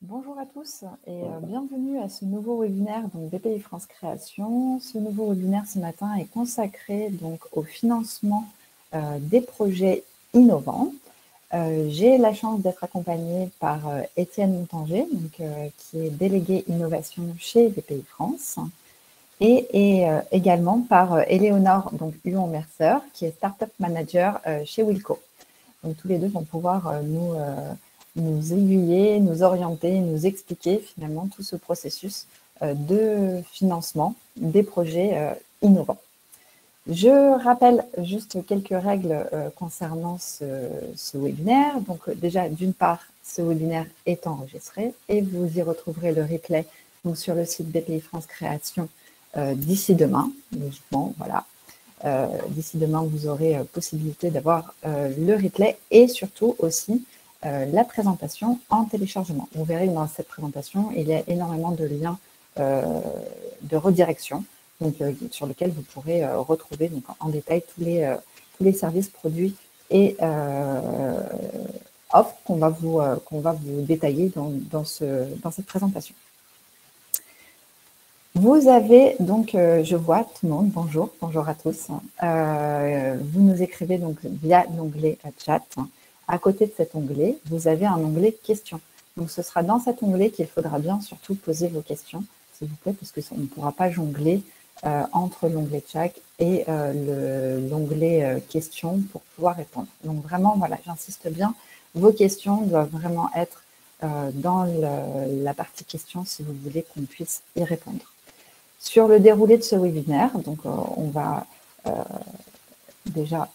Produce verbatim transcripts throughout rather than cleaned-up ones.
Bonjour à tous et euh, bienvenue à ce nouveau webinaire donc B P I France Création. Ce nouveau webinaire ce matin est consacré donc au financement euh, des projets innovants. Euh, J'ai la chance d'être accompagnée par euh, Étienne Montanger, donc, euh, qui est délégué innovation chez B P I France, et, et euh, également par euh, Éléonore donc Huon-Mercer, qui est Startup Manager euh, chez Wilco. Donc tous les deux vont pouvoir euh, nous euh, nous aiguiller, nous orienter, nous expliquer finalement tout ce processus euh, de financement des projets euh, innovants. Je rappelle juste quelques règles euh, concernant ce, ce webinaire. Donc déjà, d'une part, ce webinaire est enregistré et vous y retrouverez le replay donc, sur le site B P I France Création euh, d'ici demain, logiquement, voilà. Euh, d'ici demain, vous aurez euh, possibilité d'avoir euh, le replay et surtout aussi euh, la présentation en téléchargement. Vous verrez que dans cette présentation, il y a énormément de liens euh, de redirection donc, euh, sur lesquels vous pourrez euh, retrouver donc, en détail tous les, euh, tous les services, produits et euh, offres qu'on va, vous, euh, qu'on va vous détailler dans, dans, ce, dans cette présentation. Vous avez donc, euh, je vois tout le monde, bonjour, bonjour à tous. Euh, vous nous écrivez donc via l'onglet chat. À côté de cet onglet, vous avez un onglet questions. Donc, ce sera dans cet onglet qu'il faudra bien surtout poser vos questions, s'il vous plaît, parce qu'on ne pourra pas jongler euh, entre l'onglet chat et euh, l'onglet euh, questions pour pouvoir répondre. Donc, vraiment, voilà, j'insiste bien, vos questions doivent vraiment être euh, dans le, la partie questions si vous voulez qu'on puisse y répondre. Sur le déroulé de ce webinaire, donc euh, on va euh, déjà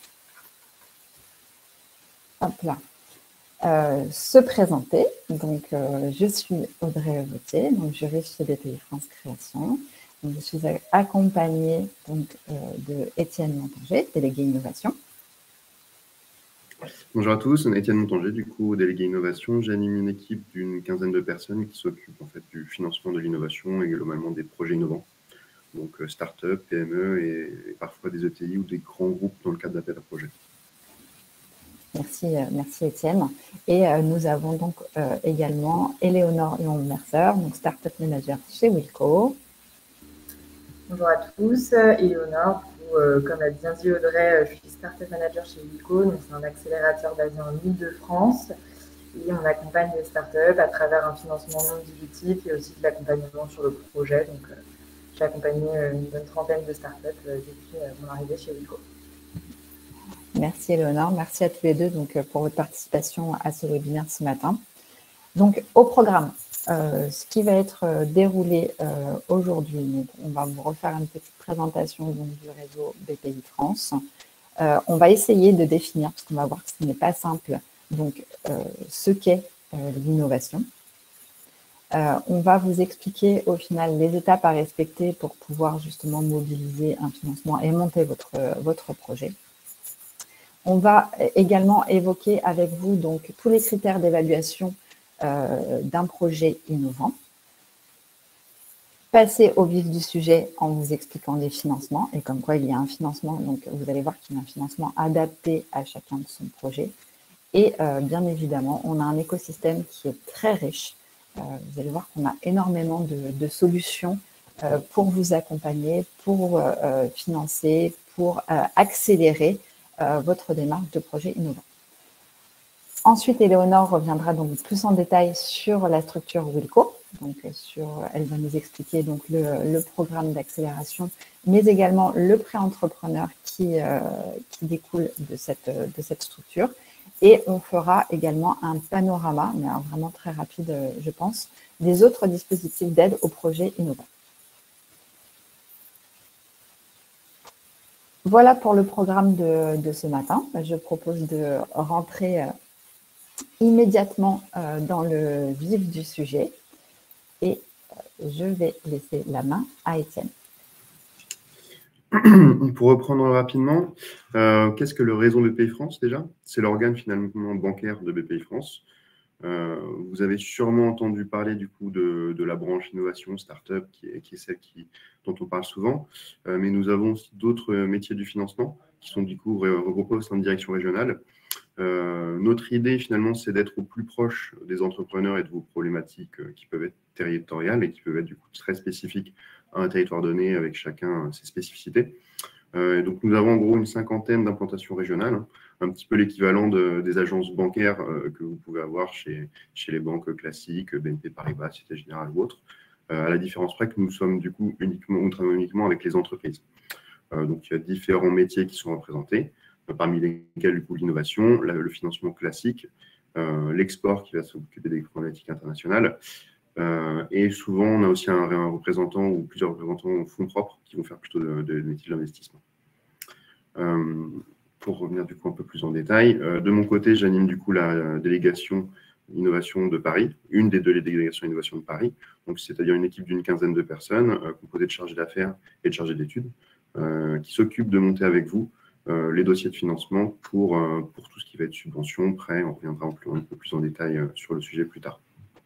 hop là, euh, se présenter. Donc, euh, je suis Audrey Vautier, donc juriste chez B P I France Création. Donc, je suis accompagnée donc, euh, de Étienne Montanger, délégué innovation. Bonjour à tous, on est Étienne Montanger, du coup, délégué innovation. J'anime une équipe d'une quinzaine de personnes qui s'occupent en fait du financement de l'innovation et globalement des projets innovants. Donc, euh, start-up, P M E et, et parfois des E T I ou des grands groupes dans le cadre d'appels à projets. Merci, euh, merci Étienne. Et euh, nous avons donc euh, également Éléonore Huon-Mercer, donc Startup Manager chez Wilco. Bonjour à tous, Éléonore. Euh, comme l'a bien dit Audrey, je suis Startup Manager chez Wilco, donc c'est un accélérateur basé en Île-de-France. Et on accompagne les startups à travers un financement non dilutif et aussi de l'accompagnement sur le projet. Donc, euh, j'ai accompagné une bonne trentaine de startups euh, depuis euh, mon arrivée chez Wilco. Merci Éléonore, merci à tous les deux donc, pour votre participation à ce webinaire ce matin. Donc, au programme, euh, ce qui va être euh, déroulé euh, aujourd'hui, on va vous refaire une petite présentation donc, du réseau B P I France. Euh, on va essayer de définir, parce qu'on va voir que ce n'est pas simple, donc euh, ce qu'est euh, l'innovation. Euh, on va vous expliquer au final les étapes à respecter pour pouvoir justement mobiliser un financement et monter votre, votre projet. On va également évoquer avec vous donc tous les critères d'évaluation euh, d'un projet innovant. Passer au vif du sujet en vous expliquant les financements et comme quoi il y a un financement, donc vous allez voir qu'il y a un financement adapté à chacun de son projet. Et euh, bien évidemment, on a un écosystème qui est très riche. Euh, vous allez voir qu'on a énormément de, de solutions euh, pour vous accompagner, pour euh, financer, pour euh, accélérer euh, votre démarche de projet innovant. Ensuite, Éléonore reviendra donc plus en détail sur la structure Wilco. Donc, sur, elle va nous expliquer donc le, le programme d'accélération, mais également le pré-entrepreneur qui, euh, qui découle de cette, de cette structure. Et on fera également un panorama, mais alors vraiment très rapide, je pense, des autres dispositifs d'aide aux projets innovants. Voilà pour le programme de, de ce matin. Je propose de rentrer immédiatement euh, dans le vif du sujet et euh, je vais laisser la main à Étienne. Pour reprendre rapidement, euh, qu'est-ce que le réseau B P I France déjà? C'est l'organe finalement bancaire de B P I France. Euh, vous avez sûrement entendu parler du coup de, de la branche innovation startup qui est, qui est celle qui, dont on parle souvent, euh, mais nous avons aussi d'autres métiers du financement qui sont du coup regroupés au sein de directions régionales. Euh, notre idée, finalement, c'est d'être au plus proche des entrepreneurs et de vos problématiques euh, qui peuvent être territoriales et qui peuvent être du coup très spécifiques à un territoire donné avec chacun ses spécificités. Euh, et donc, nous avons en gros une cinquantaine d'implantations régionales, hein, un petit peu l'équivalent de, des agences bancaires euh, que vous pouvez avoir chez, chez les banques classiques, B N P Paribas, Société Générale ou autres, euh, à la différence près que nous sommes du coup uniquement, nous travaillons uniquement avec les entreprises. Euh, donc, il y a différents métiers qui sont représentés, euh, parmi lesquels du coup l'innovation, le financement classique, euh, l'export qui va s'occuper des problématiques internationales. Euh, et souvent, on a aussi un, un représentant ou plusieurs représentants en fonds propres qui vont faire plutôt de, de, de métiers d'investissement. Euh, pour revenir du coup un peu plus en détail, euh, de mon côté, j'anime du coup la, la délégation innovation de Paris, une des deux délégations innovation de Paris, donc c'est-à-dire une équipe d'une quinzaine de personnes euh, composée de chargés d'affaires et de chargés d'études, euh, qui s'occupent de monter avec vous euh, les dossiers de financement pour, euh, pour tout ce qui va être subvention, prêt. On reviendra un peu, un peu plus en détail euh, sur le sujet plus tard.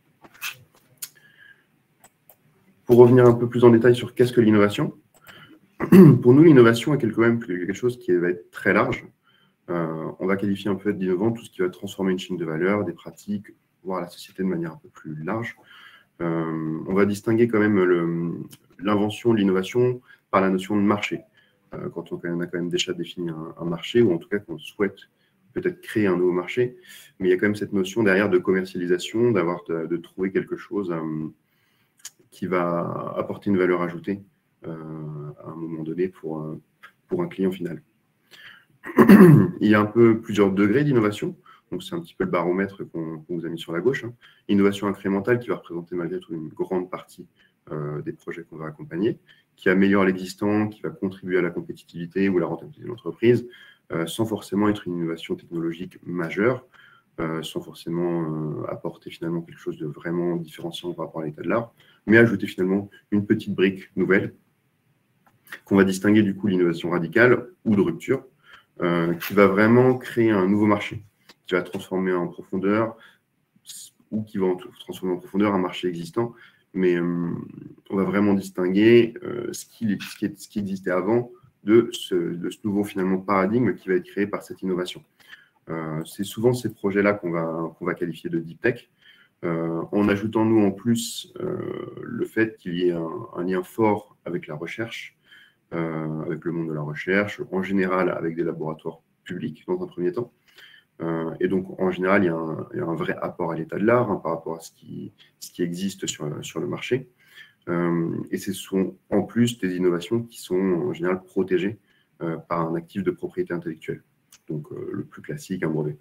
Pour revenir un peu plus en détail sur qu'est-ce que l'innovation, pour nous, l'innovation est quelque, même quelque chose qui va être très large. Euh, on va qualifier un peu d'innovant tout ce qui va transformer une chaîne de valeur, des pratiques, voire la société de manière un peu plus large. Euh, on va distinguer quand même l'invention de l'innovation par la notion de marché. Euh, quand on, on a quand même déjà défini un, un marché, ou en tout cas qu'on souhaite peut-être créer un nouveau marché, mais il y a quand même cette notion derrière de commercialisation, d'avoir de, de trouver quelque chose euh, qui va apporter une valeur ajoutée euh, à un moment donné pour, euh, pour un client final. Il y a un peu plusieurs degrés d'innovation. Donc, c'est un petit peu le baromètre qu'on qu'on vous a mis sur la gauche. Hein. Innovation incrémentale qui va représenter malgré tout une grande partie euh, des projets qu'on va accompagner, qui améliore l'existant, qui va contribuer à la compétitivité ou à la rentabilité de l'entreprise, euh, sans forcément être une innovation technologique majeure, euh, sans forcément euh, apporter finalement quelque chose de vraiment différenciant par rapport à l'état de l'art, mais ajouter finalement une petite brique nouvelle qu'on va distinguer du coup l'innovation radicale ou de rupture, Euh, qui va vraiment créer un nouveau marché, qui va transformer en profondeur ou qui va transformer en profondeur un marché existant. Mais euh, on va vraiment distinguer euh, ce, qui, ce, qui est, ce qui existait avant de ce, de ce nouveau finalement paradigme qui va être créé par cette innovation. Euh, c'est souvent ces projets-là qu'on va, qu'on va qualifier de deep tech, euh, en ajoutant nous en plus euh, le fait qu'il y ait un, un lien fort avec la recherche, Euh, avec le monde de la recherche, en général avec des laboratoires publics dans un premier temps. Euh, et donc, en général, il y a un, il y a un vrai apport à l'état de l'art hein, par rapport à ce qui, ce qui existe sur, sur le marché. Euh, et ce sont en plus des innovations qui sont en général protégées euh, par un actif de propriété intellectuelle. Donc, euh, le plus classique, un brevet.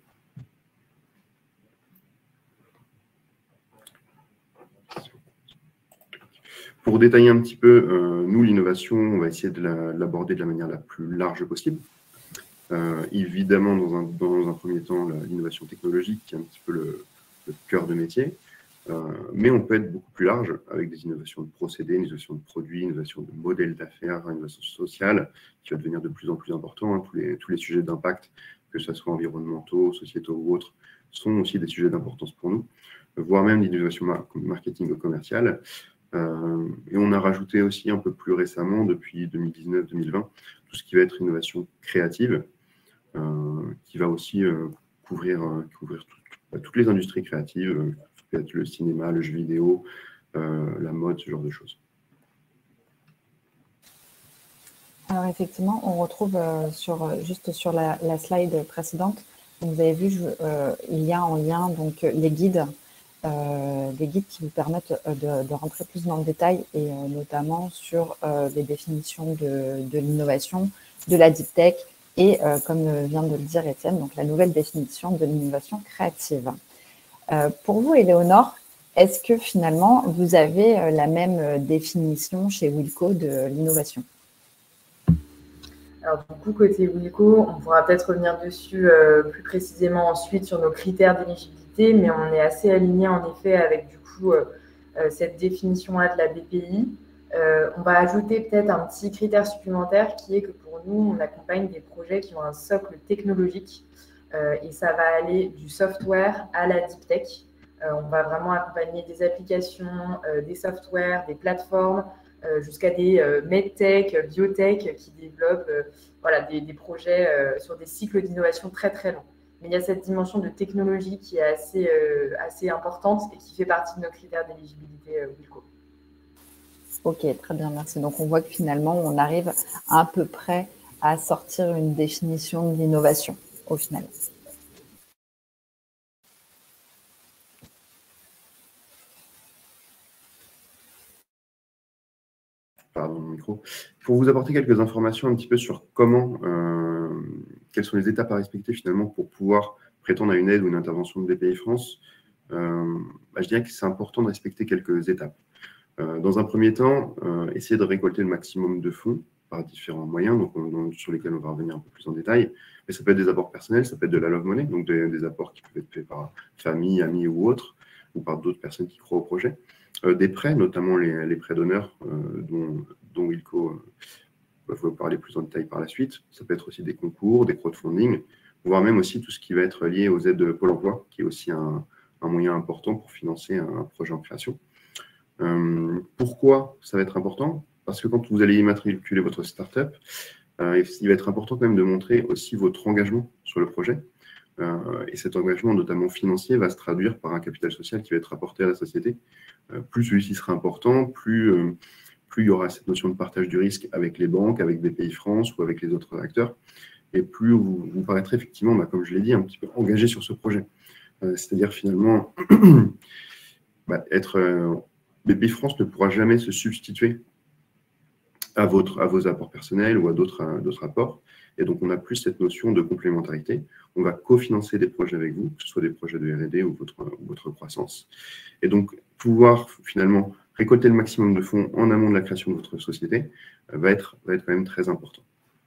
Pour détailler un petit peu, euh, nous, l'innovation, on va essayer de l'aborder de la manière la plus large possible. Euh, évidemment, dans un, dans un premier temps, l'innovation technologique, qui est un petit peu le, le cœur de métier. Euh, mais on peut être beaucoup plus large avec des innovations de procédés, une innovation de produits, une innovation de modèles d'affaires, une innovation sociale, qui va devenir de plus en plus important. Hein. Tous les, tous les sujets d'impact, que ce soit environnementaux, sociétaux ou autres, sont aussi des sujets d'importance pour nous, voire même l'innovation marketing ou commerciale. Euh, et on a rajouté aussi un peu plus récemment, depuis deux mille dix-neuf deux mille vingt, tout ce qui va être innovation créative, euh, qui va aussi euh, couvrir, euh, couvrir tout, tout, toutes les industries créatives, euh, peut-être le cinéma, le jeu vidéo, euh, la mode, ce genre de choses. Alors effectivement, on retrouve euh, sur, juste sur la, la slide précédente, vous avez vu, je, euh, il y a en lien donc, les guides, Euh, des guides qui vous permettent de, de rentrer plus dans le détail et euh, notamment sur euh, les définitions de, de l'innovation, de la deep tech et euh, comme vient de le dire Étienne, donc la nouvelle définition de l'innovation créative. Euh, pour vous, Éléonore, est-ce que finalement vous avez la même définition chez Wilco de l'innovation? Alors du coup, côté Wilco, on pourra peut-être revenir dessus euh, plus précisément ensuite sur nos critères d'éligibilité, mais on est assez aligné en effet avec du coup euh, euh, cette définition-là de la B P I. Euh, on va ajouter peut-être un petit critère supplémentaire qui est que pour nous, on accompagne des projets qui ont un socle technologique euh, et ça va aller du software à la deep tech. Euh, on va vraiment accompagner des applications, euh, des softwares, des plateformes, euh, jusqu'à des euh, medtech, biotech qui développent euh, voilà, des, des projets euh, sur des cycles d'innovation très très longs. Mais il y a cette dimension de technologie qui est assez, euh, assez importante et qui fait partie de nos critères d'éligibilité euh, Wilco. Ok, très bien, merci. Donc, on voit que finalement, on arrive à peu près à sortir une définition de l'innovation, au final. Pardon, mon micro. Pour vous apporter quelques informations un petit peu sur comment, euh, quelles sont les étapes à respecter finalement pour pouvoir prétendre à une aide ou une intervention de B P I France, euh, bah, je dirais que c'est important de respecter quelques étapes. Euh, dans un premier temps, euh, essayer de récolter le maximum de fonds par différents moyens, donc on, sur lesquels on va revenir un peu plus en détail. Mais ça peut être des apports personnels, ça peut être de la love money, donc des, des apports qui peuvent être faits par famille, amis ou autres, ou par d'autres personnes qui croient au projet. Euh, des prêts, notamment les, les prêts d'honneur, euh, dont, dont Wilco euh, va vous parler plus en détail par la suite. Ça peut être aussi des concours, des crowdfunding, voire même aussi tout ce qui va être lié aux aides de Pôle emploi, qui est aussi un, un moyen important pour financer un, un projet en création. Euh, pourquoi ça va être important? Parce que quand vous allez immatriculer votre startup, euh, il va être important quand même de montrer aussi votre engagement sur le projet. Euh, et cet engagement, notamment financier, va se traduire par un capital social qui va être apporté à la société. Euh, plus celui-ci sera important, plus, euh, plus il y aura cette notion de partage du risque avec les banques, avec B P I France ou avec les autres acteurs. Et plus vous, vous paraîtrez effectivement, bah, comme je l'ai dit, un petit peu engagé sur ce projet. Euh, C'est-à-dire finalement bah, être... Euh, B P I France ne pourra jamais se substituer à, votre, à vos apports personnels ou à d'autres d'autres apports. Et donc, on a plus cette notion de complémentarité. On va cofinancer des projets avec vous, que ce soit des projets de R et D ou votre, ou votre croissance. Et donc, pouvoir finalement récolter le maximum de fonds en amont de la création de votre société va être, va être quand même très important.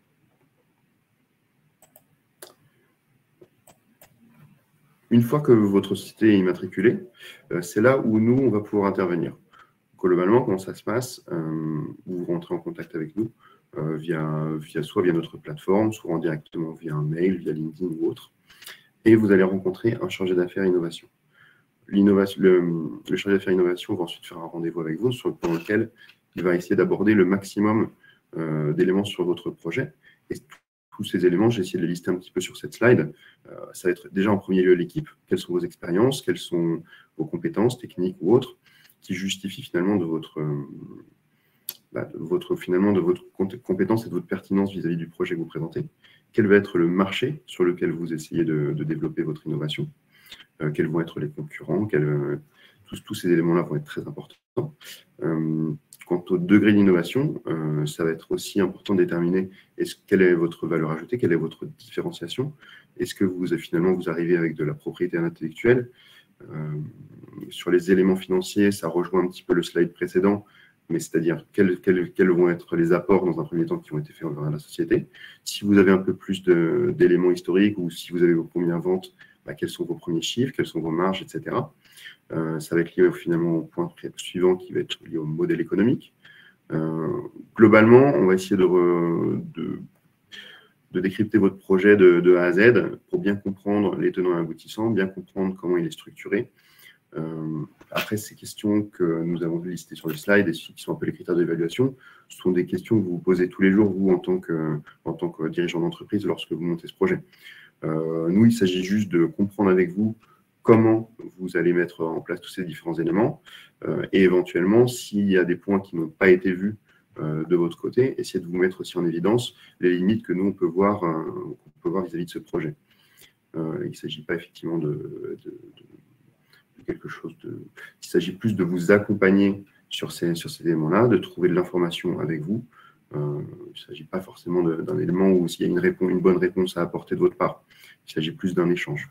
Une fois que votre société est immatriculée, c'est là où nous, on va pouvoir intervenir. Globalement, comment ça se passe? euh, Vous rentrez en contact avec nous euh, via, via, soit via notre plateforme, soit directement via un mail, via LinkedIn ou autre. Et vous allez rencontrer un chargé d'affaires innovation. L'innovation, le, le chargé d'affaires innovation va ensuite faire un rendez-vous avec vous sur, dans lequel il va essayer d'aborder le maximum euh, d'éléments sur votre projet. Et tous ces éléments, j'ai essayé de les lister un petit peu sur cette slide. Euh, ça va être déjà en premier lieu l'équipe. Quelles sont vos expériences? Quelles sont vos compétences techniques ou autres qui justifient finalement de votre, euh, bah, de votre, finalement de votre compétence et de votre pertinence vis-à-vis du projet que vous présentez. Quel va être le marché sur lequel vous essayez de, de développer votre innovation? euh, Quels vont être les concurrents? quels, euh, tous, tous ces éléments-là vont être très importants. Euh, quant au degré d'innovation, euh, ça va être aussi important de déterminer est-ce, quelle est votre valeur ajoutée, quelle est votre différenciation. Est-ce que vous, finalement, vous arrivez avec de la propriété intellectuelle? Euh, sur les éléments financiers, ça rejoint un petit peu le slide précédent, mais c'est-à-dire quels, quels, quels vont être les apports dans un premier temps qui ont été faits envers la société. Si vous avez un peu plus d'éléments historiques ou si vous avez vos premières ventes, bah, quels sont vos premiers chiffres, quelles sont vos marges, et cetera. Euh, ça va être lié finalement au point suivant qui va être lié au modèle économique. Euh, globalement, on va essayer de, re, de de décrypter votre projet de, de A à Z pour bien comprendre les tenants et aboutissants, bien comprendre comment il est structuré. Euh, après, ces questions que nous avons listées sur le slide et qui sont un peu les critères d'évaluation, ce sont des questions que vous vous posez tous les jours, vous, en tant que, en tant que dirigeant d'entreprise, lorsque vous montez ce projet. Euh, nous, il s'agit juste de comprendre avec vous comment vous allez mettre en place tous ces différents éléments euh, et éventuellement, s'il y a des points qui n'ont pas été vus de votre côté, essayez de vous mettre aussi en évidence les limites que nous, on peut voir euh, on peut voir vis-à-vis de ce projet. Euh, il ne s'agit pas effectivement de, de, de, de quelque chose de... Il s'agit plus de vous accompagner sur ces, sur ces éléments-là, de trouver de l'information avec vous. Euh, il ne s'agit pas forcément d'un élément où s'il y a une, réponse, une bonne réponse à apporter de votre part. Il s'agit plus d'un échange.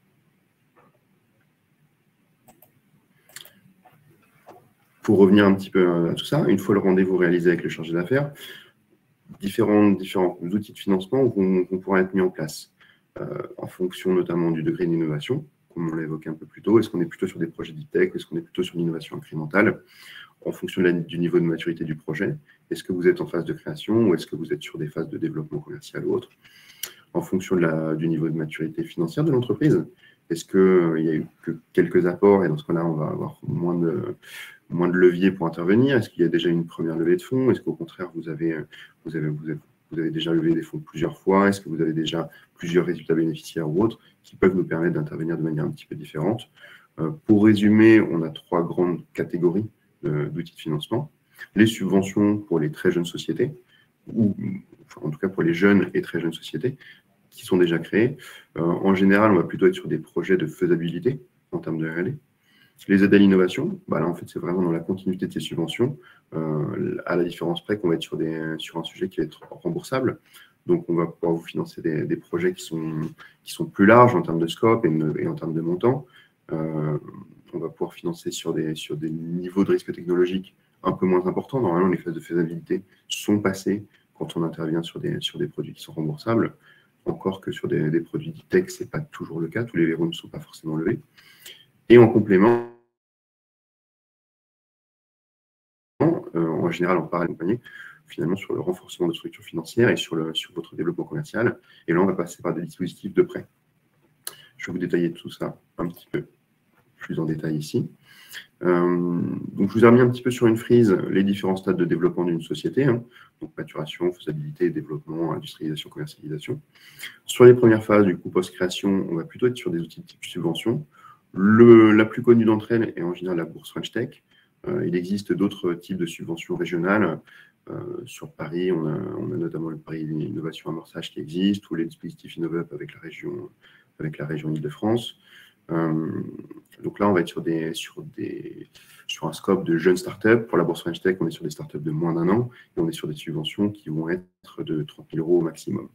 Pour revenir un petit peu à tout ça, une fois le rendez-vous réalisé avec le chargé d'affaires, différents, différents outils de financement vont, vont pouvoir être mis en place euh, en fonction notamment du degré d'innovation, comme on l'a évoqué un peu plus tôt. Est-ce qu'on est plutôt sur des projets deep tech? Est-ce qu'on est plutôt sur l'innovation incrémentale? En fonction de la, du niveau de maturité du projet, est-ce que vous êtes en phase de création ou est-ce que vous êtes sur des phases de développement commercial ou autre? En fonction de la, du niveau de maturité financière de l'entreprise, est-ce qu'il euh, y a eu que quelques apports et dans ce cas-là, on va avoir moins de... moins de leviers pour intervenir? Est-ce qu'il y a déjà une première levée de fonds? Est-ce qu'au contraire, vous avez, vous, avez, vous, avez, vous avez déjà levé des fonds plusieurs fois? Est-ce que vous avez déjà plusieurs résultats bénéficiaires ou autres qui peuvent nous permettre d'intervenir de manière un petit peu différente? Euh, pour résumer, on a trois grandes catégories euh, d'outils de financement. Les subventions pour les très jeunes sociétés, ou enfin, en tout cas pour les jeunes et très jeunes sociétés qui sont déjà créées. Euh, en général, on va plutôt être sur des projets de faisabilité en termes de R et D. Les aides à l'innovation, bah là, en fait, c'est vraiment dans la continuité de ces subventions, euh, à la différence près qu'on va être sur, des, sur un sujet qui va être remboursable. Donc, on va pouvoir vous financer des, des projets qui sont, qui sont plus larges en termes de scope et, et en termes de montant. Euh, on va pouvoir financer sur des, sur des niveaux de risque technologique un peu moins importants. Normalement, les phases de faisabilité sont passées quand on intervient sur des, sur des produits qui sont remboursables. Encore que sur des, des produits tech, ce n'est pas toujours le cas. Tous les verrous ne sont pas forcément levés. Et en complément, euh, en général, on part accompagner finalement sur le renforcement de structures financières et sur, le, sur votre développement commercial. Et là, on va passer par des dispositifs de prêt. Je vais vous détailler tout ça un petit peu plus en détail ici. Euh, donc, je vous ai remis un petit peu sur une frise les différents stades de développement d'une société, hein, donc maturation, faisabilité, développement, industrialisation, commercialisation. Sur les premières phases, du coup, post-création, on va plutôt être sur des outils de type subvention. Le, la plus connue d'entre elles est en général la bourse French Tech. Euh, il existe d'autres types de subventions régionales. Euh, sur Paris, on a, on a notamment le Paris Innovation Amorçage qui existe, ou les dispositifs InnovUp avec la région, avec la région Île-de-France. Euh, donc là, on va être sur, des, sur, des, sur un scope de jeunes startups. Pour la bourse French Tech, on est sur des startups de moins d'un an et on est sur des subventions qui vont être de trente mille euros au maximum.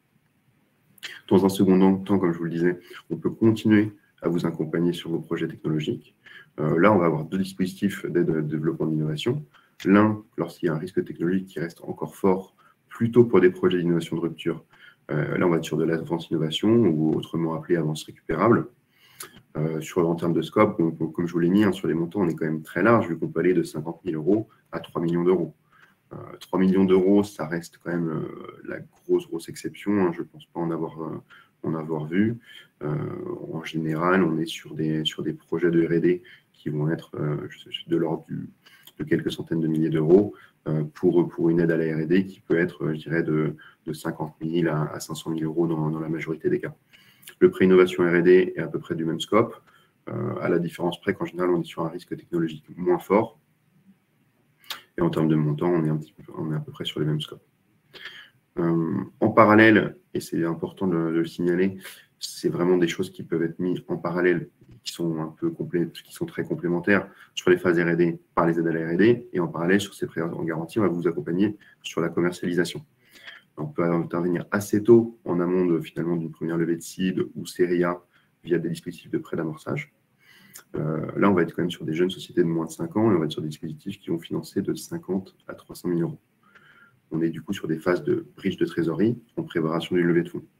Dans un second temps, comme je vous le disais, on peut continuer à vous accompagner sur vos projets technologiques. Euh, là, on va avoir deux dispositifs d'aide de développement d'innovation. L'un, lorsqu'il y a un risque technologique qui reste encore fort, plutôt pour des projets d'innovation de rupture. Euh, là, on va être sur de l'avance innovation, ou autrement appelé avance récupérable. Euh, sur, en termes de scope, donc, donc, comme je vous l'ai mis, hein, sur les montants, on est quand même très large, vu qu'on peut aller de cinquante mille euros à trois millions d'euros. Euh, trois millions d'euros, ça reste quand même euh, la grosse, grosse exception. Hein, je ne pense pas en avoir, euh, en avoir vu. Euh, en général, on est sur des, sur des projets de R et D qui vont être euh, de l'ordre de quelques centaines de milliers d'euros euh, pour, pour une aide à la R et D qui peut être, je dirais, de, de cinquante mille à, à cinq cent mille euros dans, dans la majorité des cas. Le prêt innovation R et D est à peu près du même scope, euh, à la différence près qu'en général, on est sur un risque technologique moins fort. Et en termes de montant, on est, un petit peu, on est à peu près sur les mêmes scopes. Euh, en parallèle, et c'est important de, de le signaler, c'est vraiment des choses qui peuvent être mises en parallèle, qui sont, un peu complé qui sont très complémentaires sur les phases R et D par les aides à la R et D, et en parallèle, sur ces prêts en garantie, on va vous accompagner sur la commercialisation. On peut intervenir assez tôt en amont de, finalement d'une première levée de seed ou série A via des dispositifs de prêt d'amorçage. Euh, là, on va être quand même sur des jeunes sociétés de moins de cinq ans et on va être sur des dispositifs qui vont financer de cinquante à trois cent mille euros. On est du coup sur des phases de bridge de trésorerie en préparation d'une levée de fonds.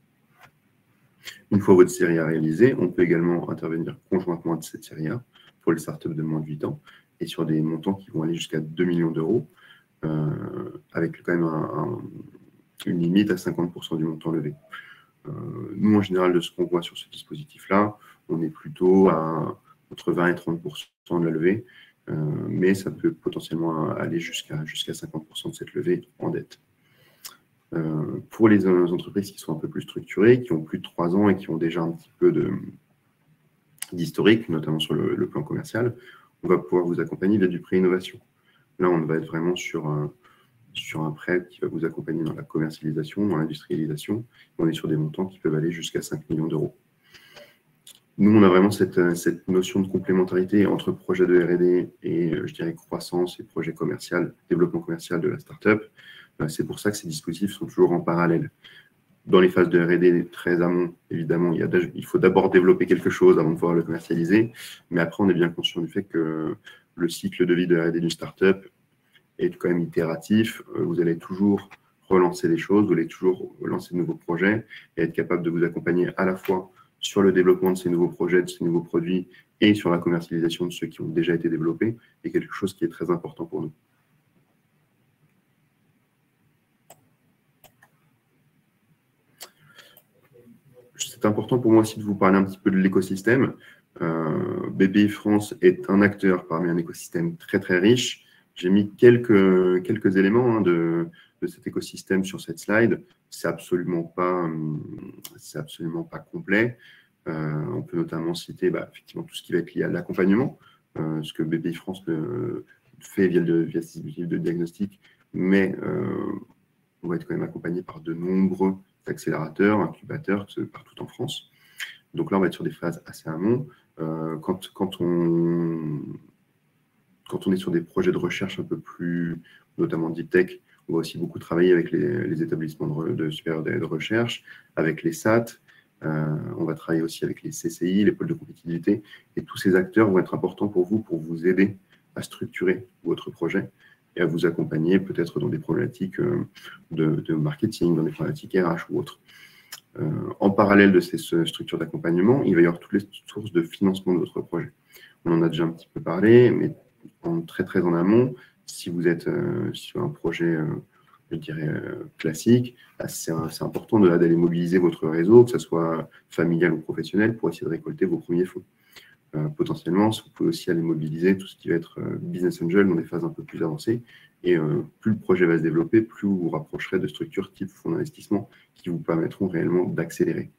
Une fois votre série A réalisée, on peut également intervenir conjointement de cette série A pour les startups de moins de huit ans et sur des montants qui vont aller jusqu'à deux millions d'euros euh, avec quand même un, un, une limite à cinquante pour cent du montant levé. Euh, nous, en général, de ce qu'on voit sur ce dispositif-là, on est plutôt à entre vingt et trente pour cent de la levée, euh, mais ça peut potentiellement aller jusqu'à jusqu'à cinquante pour cent de cette levée en dette. Euh, pour les entreprises qui sont un peu plus structurées, qui ont plus de trois ans et qui ont déjà un petit peu d'historique, notamment sur le, le plan commercial, on va pouvoir vous accompagner via du prêt innovation. Là, on va être vraiment sur un, sur un prêt qui va vous accompagner dans la commercialisation, dans l'industrialisation. On est sur des montants qui peuvent aller jusqu'à cinq millions d'euros. Nous, on a vraiment cette, cette notion de complémentarité entre projet de R et D et, je dirais, croissance et projet commercial, développement commercial de la start-up. C'est pour ça que ces dispositifs sont toujours en parallèle. Dans les phases de R et D très amont, évidemment, il, y a, il faut d'abord développer quelque chose avant de pouvoir le commercialiser. Mais après, on est bien conscient du fait que le cycle de vie de R et D d'une start-up est quand même itératif. Vous allez toujours relancer des choses, vous allez toujours lancer de nouveaux projets et être capable de vous accompagner à la fois sur le développement de ces nouveaux projets, de ces nouveaux produits et sur la commercialisation de ceux qui ont déjà été développés, est quelque chose qui est très important pour nous. C'est important pour moi aussi de vous parler un petit peu de l'écosystème. Euh, B P I France est un acteur parmi un écosystème très très riche. J'ai mis quelques, quelques éléments hein, de, de cet écosystème sur cette slide. C'est absolument pas, c'est absolument pas complet. Euh, on peut notamment citer bah, effectivement tout ce qui va être lié à l'accompagnement, euh, ce que B P I France euh, fait via le via ce dispositif de diagnostic, mais euh, on va être quand même accompagné par de nombreux accélérateurs, incubateurs partout en France. Donc là, on va être sur des phases assez amont. Euh, quand, quand, on, quand on est sur des projets de recherche un peu plus, notamment deep tech, on va aussi beaucoup travailler avec les, les établissements de, de supérieurs de recherche, avec les S A T, euh, on va travailler aussi avec les C C I, les pôles de compétitivité, et tous ces acteurs vont être importants pour vous, pour vous aider à structurer votre projet et à vous accompagner peut-être dans des problématiques de, de marketing, dans des problématiques R H ou autres. Euh, en parallèle de ces structures d'accompagnement, il va y avoir toutes les sources de financement de votre projet. On en a déjà un petit peu parlé, mais en, très très en amont, si vous êtes euh, sur un projet, euh, je dirais, euh, classique, c'est important d'aller mobiliser votre réseau, que ce soit familial ou professionnel, pour essayer de récolter vos premiers fonds. Euh, potentiellement, vous pouvez aussi aller mobiliser tout ce qui va être euh, business angel dans des phases un peu plus avancées. Et euh, plus le projet va se développer, plus vous vous rapprocherez de structures type fonds d'investissement qui vous permettront réellement d'accélérer.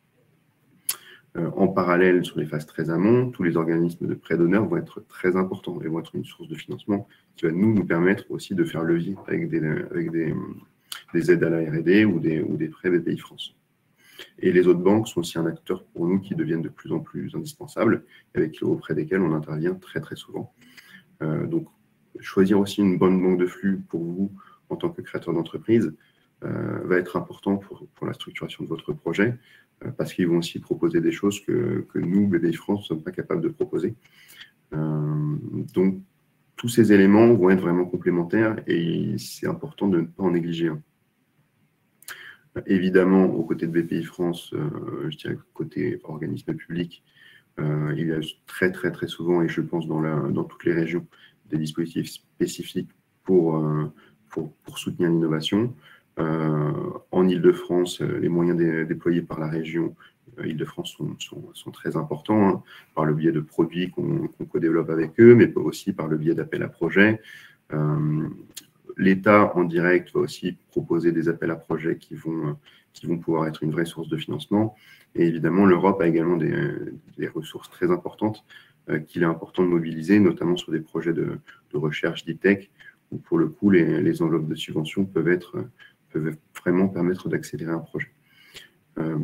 Euh, en parallèle, sur les phases très amont, tous les organismes de prêt d'honneur vont être très importants et vont être une source de financement qui va nous, nous permettre aussi de faire levier avec des, avec des, des aides à la R et D ou des, ou des prêts B P I France. Et les autres banques sont aussi un acteur pour nous qui deviennent de plus en plus indispensables, avec, auprès desquels on intervient très très souvent. Euh, donc, choisir aussi une bonne banque de flux pour vous en tant que créateur d'entreprise euh, va être important pour, pour la structuration de votre projet, euh, parce qu'ils vont aussi proposer des choses que, que nous, B P I France, ne sommes pas capables de proposer. Euh, donc, tous ces éléments vont être vraiment complémentaires et c'est important de ne pas en négliger un. Évidemment, aux côtés de B P I France, euh, je dirais côté organisme public, euh, il y a très très très souvent, et je pense dans, la, dans toutes les régions, des dispositifs spécifiques pour, euh, pour, pour soutenir l'innovation. Euh, en Île-de-France, les moyens dé, déployés par la région euh, Île-de-France sont, sont, sont très importants, hein, par le biais de produits qu'on qu'on co-développe avec eux, mais aussi par le biais d'appels à projets. Euh, L'État, en direct, va aussi proposer des appels à projets qui vont, qui vont pouvoir être une vraie source de financement. Et évidemment, l'Europe a également des, des ressources très importantes euh, qu'il est important de mobiliser, notamment sur des projets de, de recherche deep tech, où pour le coup, les, les enveloppes de subvention peuvent, être, peuvent vraiment permettre d'accélérer un projet. Euh,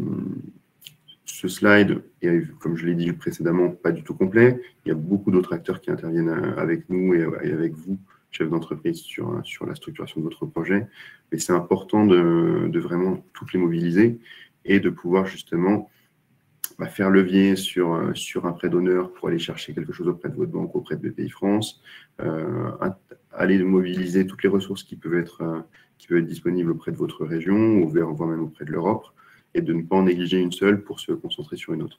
ce slide est, comme je l'ai dit précédemment, pas du tout complet. Il y a beaucoup d'autres acteurs qui interviennent avec nous et, et avec vous, chef d'entreprise, sur, sur la structuration de votre projet. Mais c'est important de, de vraiment toutes les mobiliser et de pouvoir justement bah, faire levier sur, sur un prêt d'honneur pour aller chercher quelque chose auprès de votre banque, auprès de B P I France, euh, aller mobiliser toutes les ressources qui peuvent être, euh, qui peuvent être disponibles auprès de votre région, ou voire même auprès de l'Europe, et de ne pas en négliger une seule pour se concentrer sur une autre.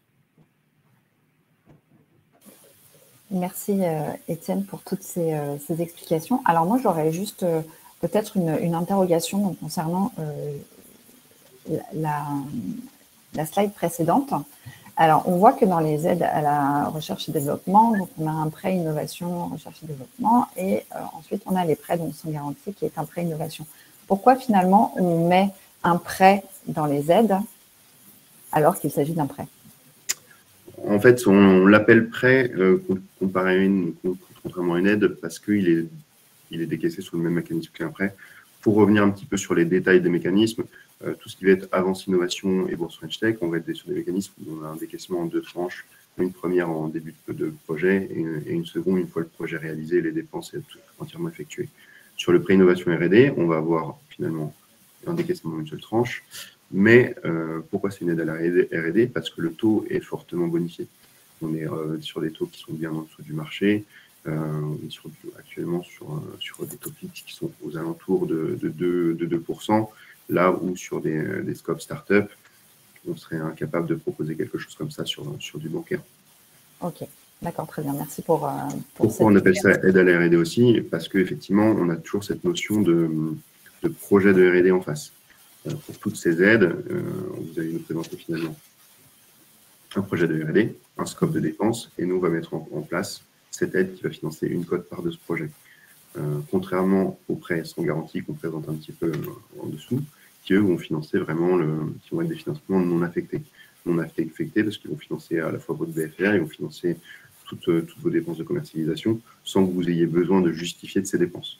Merci euh, Étienne pour toutes ces, euh, ces explications. Alors moi j'aurais juste euh, peut-être une, une interrogation donc, concernant euh, la, la slide précédente. Alors on voit que dans les aides à la recherche et développement, donc on a un prêt innovation recherche et développement et euh, ensuite on a les prêts donc sans garantie qui est un prêt innovation. Pourquoi finalement on met un prêt dans les aides alors qu'il s'agit d'un prêt? En fait, on, on l'appelle prêt euh, comparé à une, contrairement à une aide parce qu'il est, il est décaissé sur le même mécanisme qu'un prêt. Pour revenir un petit peu sur les détails des mécanismes, euh, tout ce qui va être avance innovation et bourse French Tech, on va être sur des mécanismes où on a un décaissement en deux tranches, une première en début de projet et une, et une seconde une fois le projet réalisé et les dépenses entièrement effectuées. Sur le prêt innovation R et D, on va avoir finalement un décaissement d'une seule tranche. Mais euh, pourquoi c'est une aide à la R et D? Parce que le taux est fortement bonifié. On est euh, sur des taux qui sont bien en dessous du marché. Euh, on est sur, actuellement sur, sur des taux fixes qui sont aux alentours de, de, deux, de deux pour cent, là où sur des, des scopes start-up, on serait incapable de proposer quelque chose comme ça sur, sur du bancaire. Ok, d'accord, très bien. Merci pour, euh, pour Pourquoi on appelle ça aide à la R et D aussi? Parce qu'effectivement, on a toujours cette notion de, de projet de R et D en face. Pour toutes ces aides, euh, vous allez nous présenter finalement. un projet de R et D, un scope de dépenses, et nous, on va mettre en, en place cette aide qui va financer une quote-part de ce projet. Euh, contrairement aux prêts sans garantie qu'on présente un petit peu euh, en dessous, qui eux vont financer vraiment, le, qui vont être des financements non affectés. Non affectés parce qu'ils vont financer à la fois votre B F R, ils vont financer toutes, toutes vos dépenses de commercialisation sans que vous ayez besoin de justifier de ces dépenses.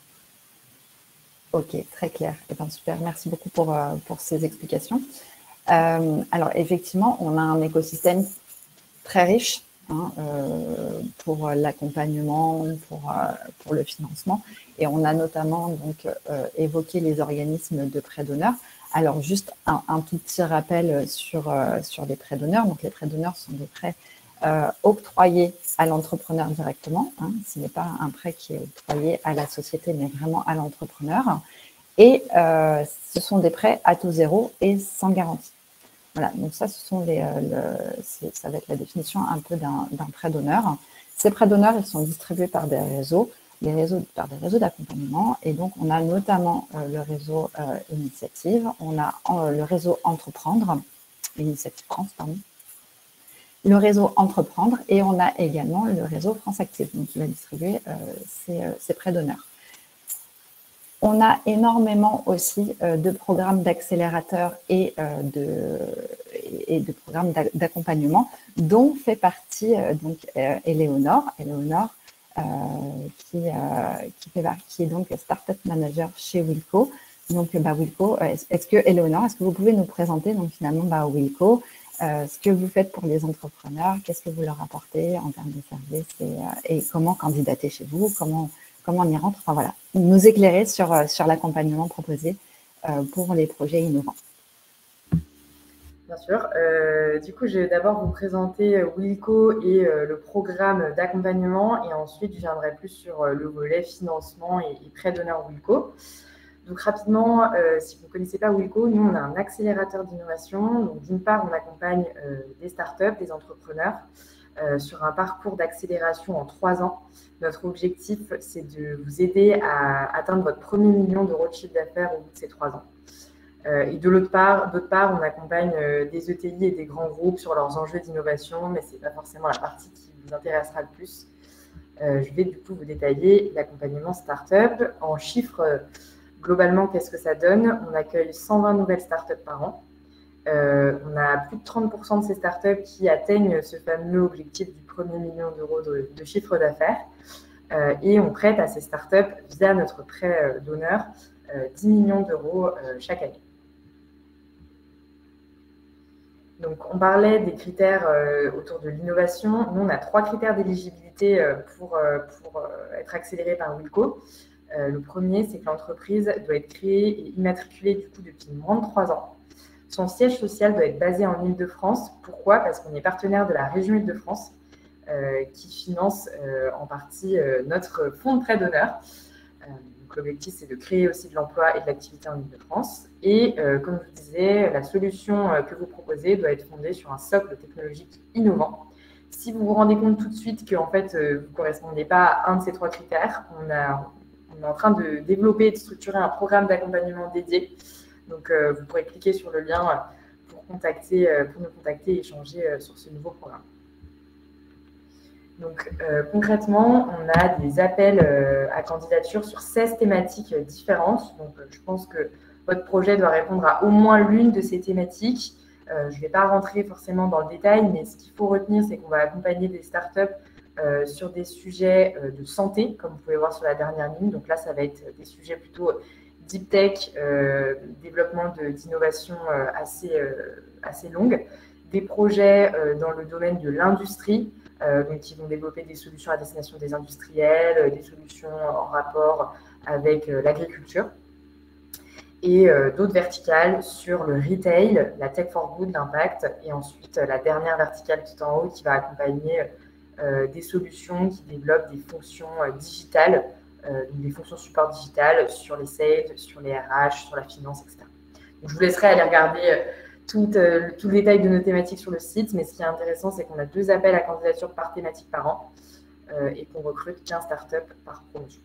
Ok, très clair. Eh bien, super, merci beaucoup pour, euh, pour ces explications. Euh, alors, effectivement, on a un écosystème très riche hein, euh, pour l'accompagnement, pour, euh, pour le financement. Et on a notamment donc, euh, évoqué les organismes de prêts d'honneur. Alors, juste un, un tout petit rappel sur, euh, sur les prêts d'honneur. Donc, les prêts d'honneur sont des prêts euh, octroyés à l'entrepreneur directement. Hein. Ce n'est pas un prêt qui est octroyé à la société, mais vraiment à l'entrepreneur. Et euh, ce sont des prêts à taux zéro et sans garantie. Voilà, donc ça, ce sont les, euh, le, ça va être la définition un peu d'un prêt d'honneur. Ces prêts d'honneur, ils sont distribués par des réseaux, des réseaux par des réseaux d'accompagnement. Et donc, on a notamment euh, le réseau euh, Initiative, on a euh, le réseau Entreprendre, Initiative France, pardon, le réseau Entreprendre, et on a également le réseau France Active, donc qui va distribuer euh, ces, euh, ces prêts d'honneur. On a énormément aussi euh, de programmes d'accélérateurs et, euh, de, et de programmes d'accompagnement dont fait partie euh, donc euh, Éléonore, Éléonore euh, qui, euh, qui, fait, qui est donc Startup Manager chez Wilco. Donc, bah, Wilco, est-ce que Éléonore, est-ce que vous pouvez nous présenter donc finalement bah, Wilco, euh, ce que vous faites pour les entrepreneurs, qu'est-ce que vous leur apportez en termes de services et, euh, et comment candidater chez vous, comment comment on y rentre, enfin voilà, nous éclairer sur, sur l'accompagnement proposé euh, pour les projets innovants. Bien sûr. Euh, du coup, je vais d'abord vous présenter Wilco et euh, le programme d'accompagnement et ensuite, je viendrai plus sur euh, le volet financement et, et prêt d'honneur Wilco. Donc, rapidement, euh, si vous ne connaissez pas Wilco, nous, on a un accélérateur d'innovation. Donc, d'une part, on accompagne euh, des startups, des entrepreneurs euh, sur un parcours d'accélération en trois ans. Notre objectif, c'est de vous aider à atteindre votre premier million d'euros de chiffre d'affaires au bout de ces trois ans. Euh, et de l'autre part, d'autre part, on accompagne euh, des E T I et des grands groupes sur leurs enjeux d'innovation, mais ce n'est pas forcément la partie qui vous intéressera le plus. Euh, je vais du coup vous détailler l'accompagnement start-up. En chiffres, euh, globalement, qu'est-ce que ça donne? On accueille cent vingt nouvelles start-up par an. Euh, on a plus de trente pour cent de ces startups qui atteignent ce fameux objectif du premier million d'euros de, de chiffre d'affaires. Euh, et on prête à ces startups, via notre prêt d'honneur, euh, dix millions d'euros euh, chaque année. Donc, on parlait des critères euh, autour de l'innovation. Nous, on a trois critères d'éligibilité euh, pour, euh, pour euh, être accéléré par Wilco. Euh, le premier, c'est que l'entreprise doit être créée et immatriculée du coup depuis moins de trois ans. Son siège social doit être basé en Île-de-France. Pourquoi? Parce qu'on est partenaire de la région Île-de-France euh, qui finance euh, en partie euh, notre fonds de prêt d'honneur. Euh, L'objectif, c'est de créer aussi de l'emploi et de l'activité en Île-de-France. Et euh, comme je vous disais, la solution euh, que vous proposez doit être fondée sur un socle technologique innovant. Si vous vous rendez compte tout de suite que en fait, euh, vous ne correspondez pas à un de ces trois critères, on, a, on est en train de développer et de structurer un programme d'accompagnement dédié. Donc, euh, vous pourrez cliquer sur le lien pour, contacter, euh, pour nous contacter et échanger euh, sur ce nouveau programme. Donc, euh, concrètement, on a des appels euh, à candidature sur seize thématiques euh, différentes. Donc, euh, je pense que votre projet doit répondre à au moins l'une de ces thématiques. Euh, je ne vais pas rentrer forcément dans le détail, mais ce qu'il faut retenir, c'est qu'on va accompagner des startups euh, sur des sujets euh, de santé, comme vous pouvez voir sur la dernière ligne. Donc là, ça va être des sujets plutôt deep tech, euh, développement d'innovation euh, assez, euh, assez longue, des projets euh, dans le domaine de l'industrie, euh, donc qui vont développer des solutions à destination des industriels, euh, des solutions en rapport avec euh, l'agriculture, et euh, d'autres verticales sur le retail, la tech for good, l'impact, et ensuite euh, la dernière verticale tout en haut qui va accompagner euh, des solutions qui développent des fonctions euh, digitales, Euh, donc des fonctions support digitales sur les sales, sur les R H, sur la finance, et cetera. Donc, je vous laisserai aller regarder tout, euh, tout le détail de nos thématiques sur le site, mais ce qui est intéressant, c'est qu'on a deux appels à candidature par thématique par an euh, et qu'on recrute quinze startups par promotion.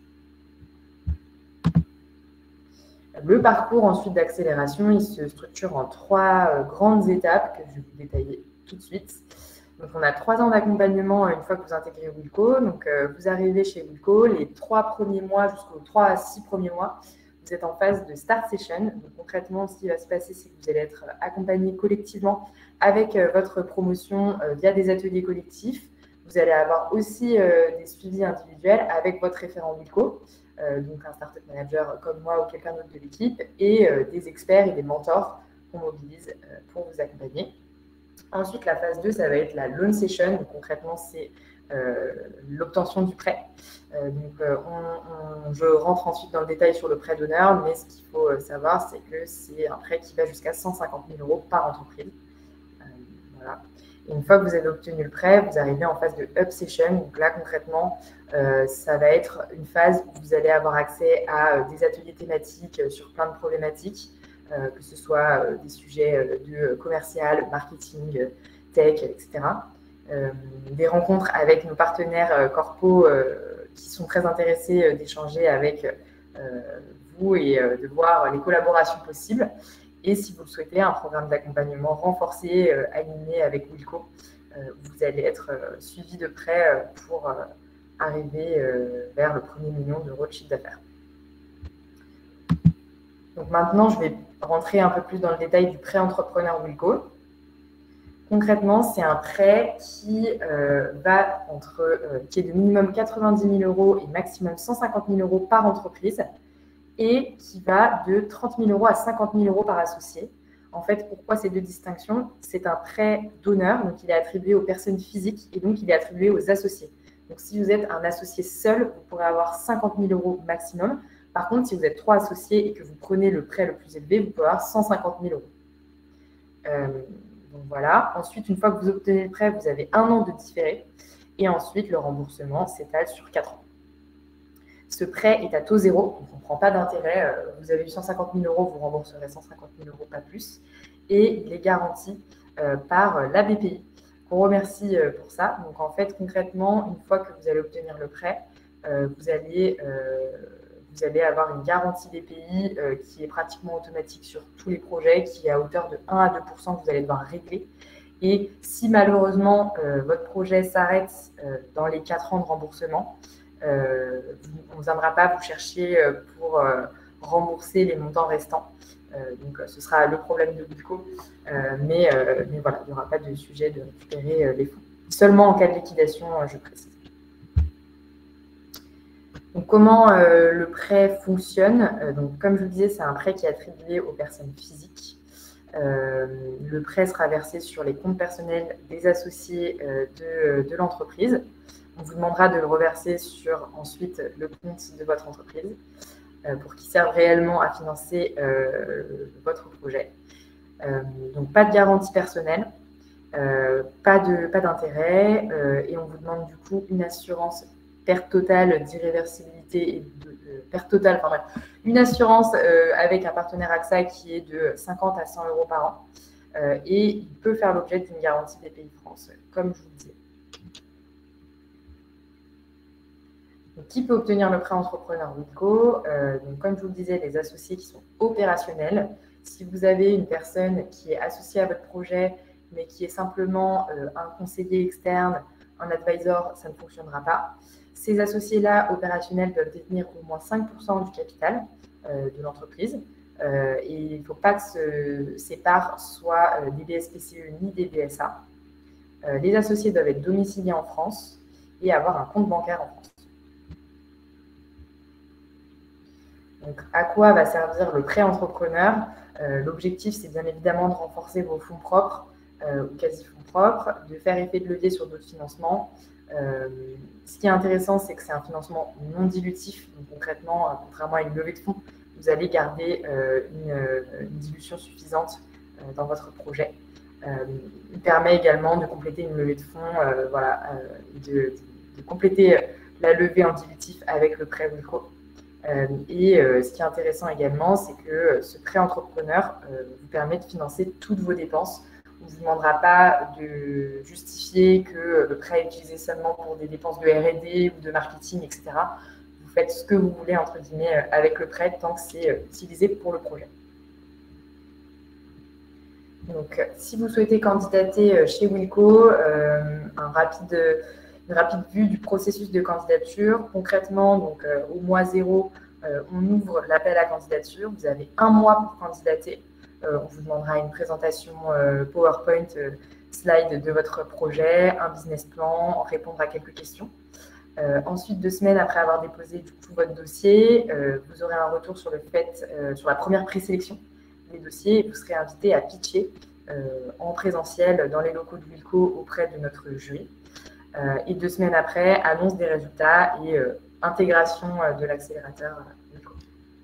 Le parcours ensuite d'accélération, il se structure en trois euh, grandes étapes que je vais vous détailler tout de suite. Donc, on a trois ans d'accompagnement une fois que vous intégrez Wilco. Donc, euh, vous arrivez chez Wilco, les trois premiers mois jusqu'aux trois à six premiers mois, vous êtes en phase de start session. Donc, concrètement, ce qui va se passer, c'est que vous allez être accompagné collectivement avec euh, votre promotion euh, via des ateliers collectifs. Vous allez avoir aussi euh, des suivis individuels avec votre référent Wilco, euh, donc un startup manager comme moi ou quelqu'un d'autre de l'équipe, et euh, des experts et des mentors qu'on mobilise euh, pour vous accompagner. Ensuite, la phase deux, ça va être la loan session. Donc, concrètement, c'est euh, l'obtention du prêt. Euh, donc, euh, on, on, je rentre ensuite dans le détail sur le prêt d'honneur, mais ce qu'il faut savoir, c'est que c'est un prêt qui va jusqu'à cent cinquante mille euros par entreprise. Euh, voilà. Et une fois que vous avez obtenu le prêt, vous arrivez en phase de up session. Donc là, concrètement, euh, ça va être une phase où vous allez avoir accès à euh, des ateliers thématiques euh, sur plein de problématiques. Euh, que ce soit euh, des sujets euh, de commercial, marketing, euh, tech, et cetera. Euh, des rencontres avec nos partenaires euh, corpos euh, qui sont très intéressés euh, d'échanger avec euh, vous et euh, de voir les collaborations possibles. Et si vous le souhaitez, un programme d'accompagnement renforcé, euh, aligné avec Wilco, euh, vous allez être euh, suivi de près euh, pour euh, arriver euh, vers le premier million d'euros de chiffre d'affaires. Donc maintenant, je vais rentrer un peu plus dans le détail du prêt entrepreneur Wilco. Concrètement, c'est un prêt qui euh, va entre, euh, qui est de minimum quatre-vingt-dix mille euros et maximum cent cinquante mille euros par entreprise et qui va de trente mille euros à cinquante mille euros par associé. En fait, pourquoi ces deux distinctions? C'est un prêt d'honneur, donc il est attribué aux personnes physiques et donc il est attribué aux associés. Donc si vous êtes un associé seul, vous pourrez avoir cinquante mille euros maximum. Par contre, si vous êtes trois associés et que vous prenez le prêt le plus élevé, vous pouvez avoir cent cinquante mille euros. Euh, donc voilà. Ensuite, une fois que vous obtenez le prêt, vous avez un an de différé. Et ensuite, le remboursement s'étale sur quatre ans. Ce prêt est à taux zéro, donc on ne prend pas d'intérêt. Vous avez eu cent cinquante mille euros, vous rembourserez cent cinquante mille euros, pas plus. Et il est garanti euh, par la B P I, qu'on remercie pour ça. Donc en fait, concrètement, une fois que vous allez obtenir le prêt, euh, vous allez... Euh, Vous allez avoir une garantie B P I euh, qui est pratiquement automatique sur tous les projets, qui est à hauteur de un à deux pour cent que vous allez devoir régler. Et si malheureusement euh, votre projet s'arrête euh, dans les quatre ans de remboursement, euh, on ne viendra pas vous chercher euh, pour euh, rembourser les montants restants. Euh, donc ce sera le problème de Wilco. Euh, mais, euh, mais voilà, il n'y aura pas de sujet de récupérer euh, les fonds. Seulement en cas de liquidation, euh, je précise. Donc, comment euh, le prêt fonctionne? euh, donc, comme je vous le disais, c'est un prêt qui est attribué aux personnes physiques. Euh, le prêt sera versé sur les comptes personnels des associés euh, de, de l'entreprise. On vous demandera de le reverser sur ensuite le compte de votre entreprise euh, pour qu'il serve réellement à financer euh, votre projet. Euh, donc, pas de garantie personnelle, euh, pas de, pas d'intérêt euh, et on vous demande du coup une assurance perte totale d'irréversibilité et de, de perte totale, enfin bref, une assurance euh, avec un partenaire A X A qui est de cinquante à cent euros par an euh, et il peut faire l'objet d'une garantie B P I France, comme je vous le disais. Donc, qui peut obtenir le prêt entrepreneur Wilco? euh, donc, comme je vous le disais, les associés qui sont opérationnels. Si vous avez une personne qui est associée à votre projet, mais qui est simplement euh, un conseiller externe, un advisor, ça ne fonctionnera pas. Ces associés-là, opérationnels, doivent détenir au moins cinq pour cent du capital euh, de l'entreprise. Euh, et il ne faut pas que ce, ces parts soient euh, des B S P C E ni des B S A. Euh, les associés doivent être domiciliés en France et avoir un compte bancaire en France. Donc, à quoi va servir le prêt entrepreneur? euh, L'objectif, c'est bien évidemment de renforcer vos fonds propres euh, ou quasi-fonds propres, de faire effet de levier sur d'autres financements. Euh, ce qui est intéressant, c'est que c'est un financement non dilutif. Donc, concrètement, euh, contrairement à une levée de fonds, vous allez garder euh, une, une dilution suffisante euh, dans votre projet. Euh, il permet également de compléter une levée de fonds, euh, voilà, euh, de, de, de compléter la levée en dilutif avec le prêt Wilco. Euh, et euh, ce qui est intéressant également, c'est que ce prêt entrepreneur euh, vous permet de financer toutes vos dépenses. On ne vous demandera pas de justifier que le prêt est utilisé seulement pour des dépenses de R et D ou de marketing, et cetera. Vous faites ce que vous voulez, entre guillemets, avec le prêt tant que c'est utilisé pour le projet. Donc, si vous souhaitez candidater chez Wilco, euh, un rapide, une rapide vue du processus de candidature. Concrètement, donc, euh, au mois zéro, euh, on ouvre l'appel à candidature. Vous avez un mois pour candidater. Euh, on vous demandera une présentation euh, PowerPoint euh, slide de votre projet, un business plan, répondre à quelques questions. Euh, ensuite, deux semaines après avoir déposé du coup, votre dossier, euh, vous aurez un retour sur le fait, euh, sur la première présélection des dossiers et vous serez invité à pitcher euh, en présentiel dans les locaux de Wilco auprès de notre jury. Euh, et deux semaines après, annonce des résultats et euh, intégration euh, de l'accélérateur Wilco.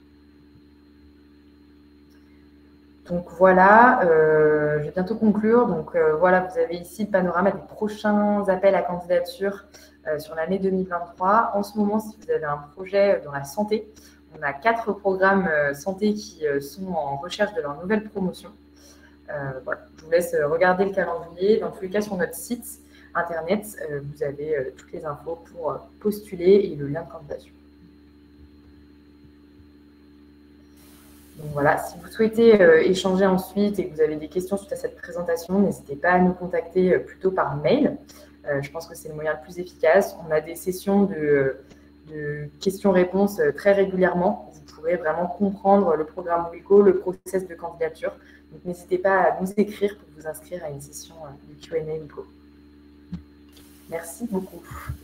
Donc voilà, euh, je vais bientôt conclure. Donc euh, voilà, vous avez ici le panorama des prochains appels à candidature euh, sur l'année deux mille vingt-trois. En ce moment, si vous avez un projet dans la santé, on a quatre programmes euh, santé qui euh, sont en recherche de leur nouvelle promotion. Euh, voilà, je vous laisse regarder le calendrier. Dans tous les cas, sur notre site internet, euh, vous avez euh, toutes les infos pour euh, postuler et le lien de candidature. Donc voilà, si vous souhaitez euh, échanger ensuite et que vous avez des questions suite à cette présentation, n'hésitez pas à nous contacter euh, plutôt par mail. Euh, je pense que c'est le moyen le plus efficace. On a des sessions de, de questions-réponses euh, très régulièrement. Vous pourrez vraiment comprendre le programme Wilco, le process de candidature. Donc n'hésitez pas à nous écrire pour vous inscrire à une session euh, de Q and A Wilco. Merci beaucoup.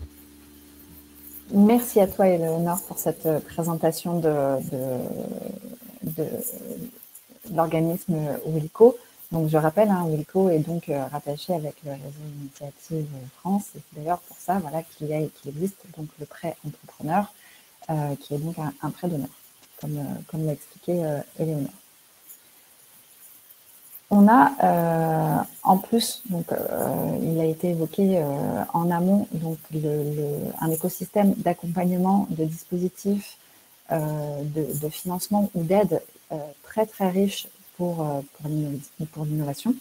Merci à toi, Éléonore, pour cette présentation de, de, de, de l'organisme Wilco. Donc, je rappelle, hein, Wilco est donc euh, rattaché avec le réseau Initiative France. Et c'est d'ailleurs pour ça voilà, qu'il y a et qu'il existe donc le prêt entrepreneur, euh, qui est donc un, un prêt d'honneur, comme, euh, comme l'a expliqué euh, Éléonore. On a euh, en plus, donc euh, il a été évoqué euh, en amont, donc le, le, un écosystème d'accompagnement, de dispositifs, euh, de, de financement ou d'aide euh, très très riche pour, euh, pour l'innovation.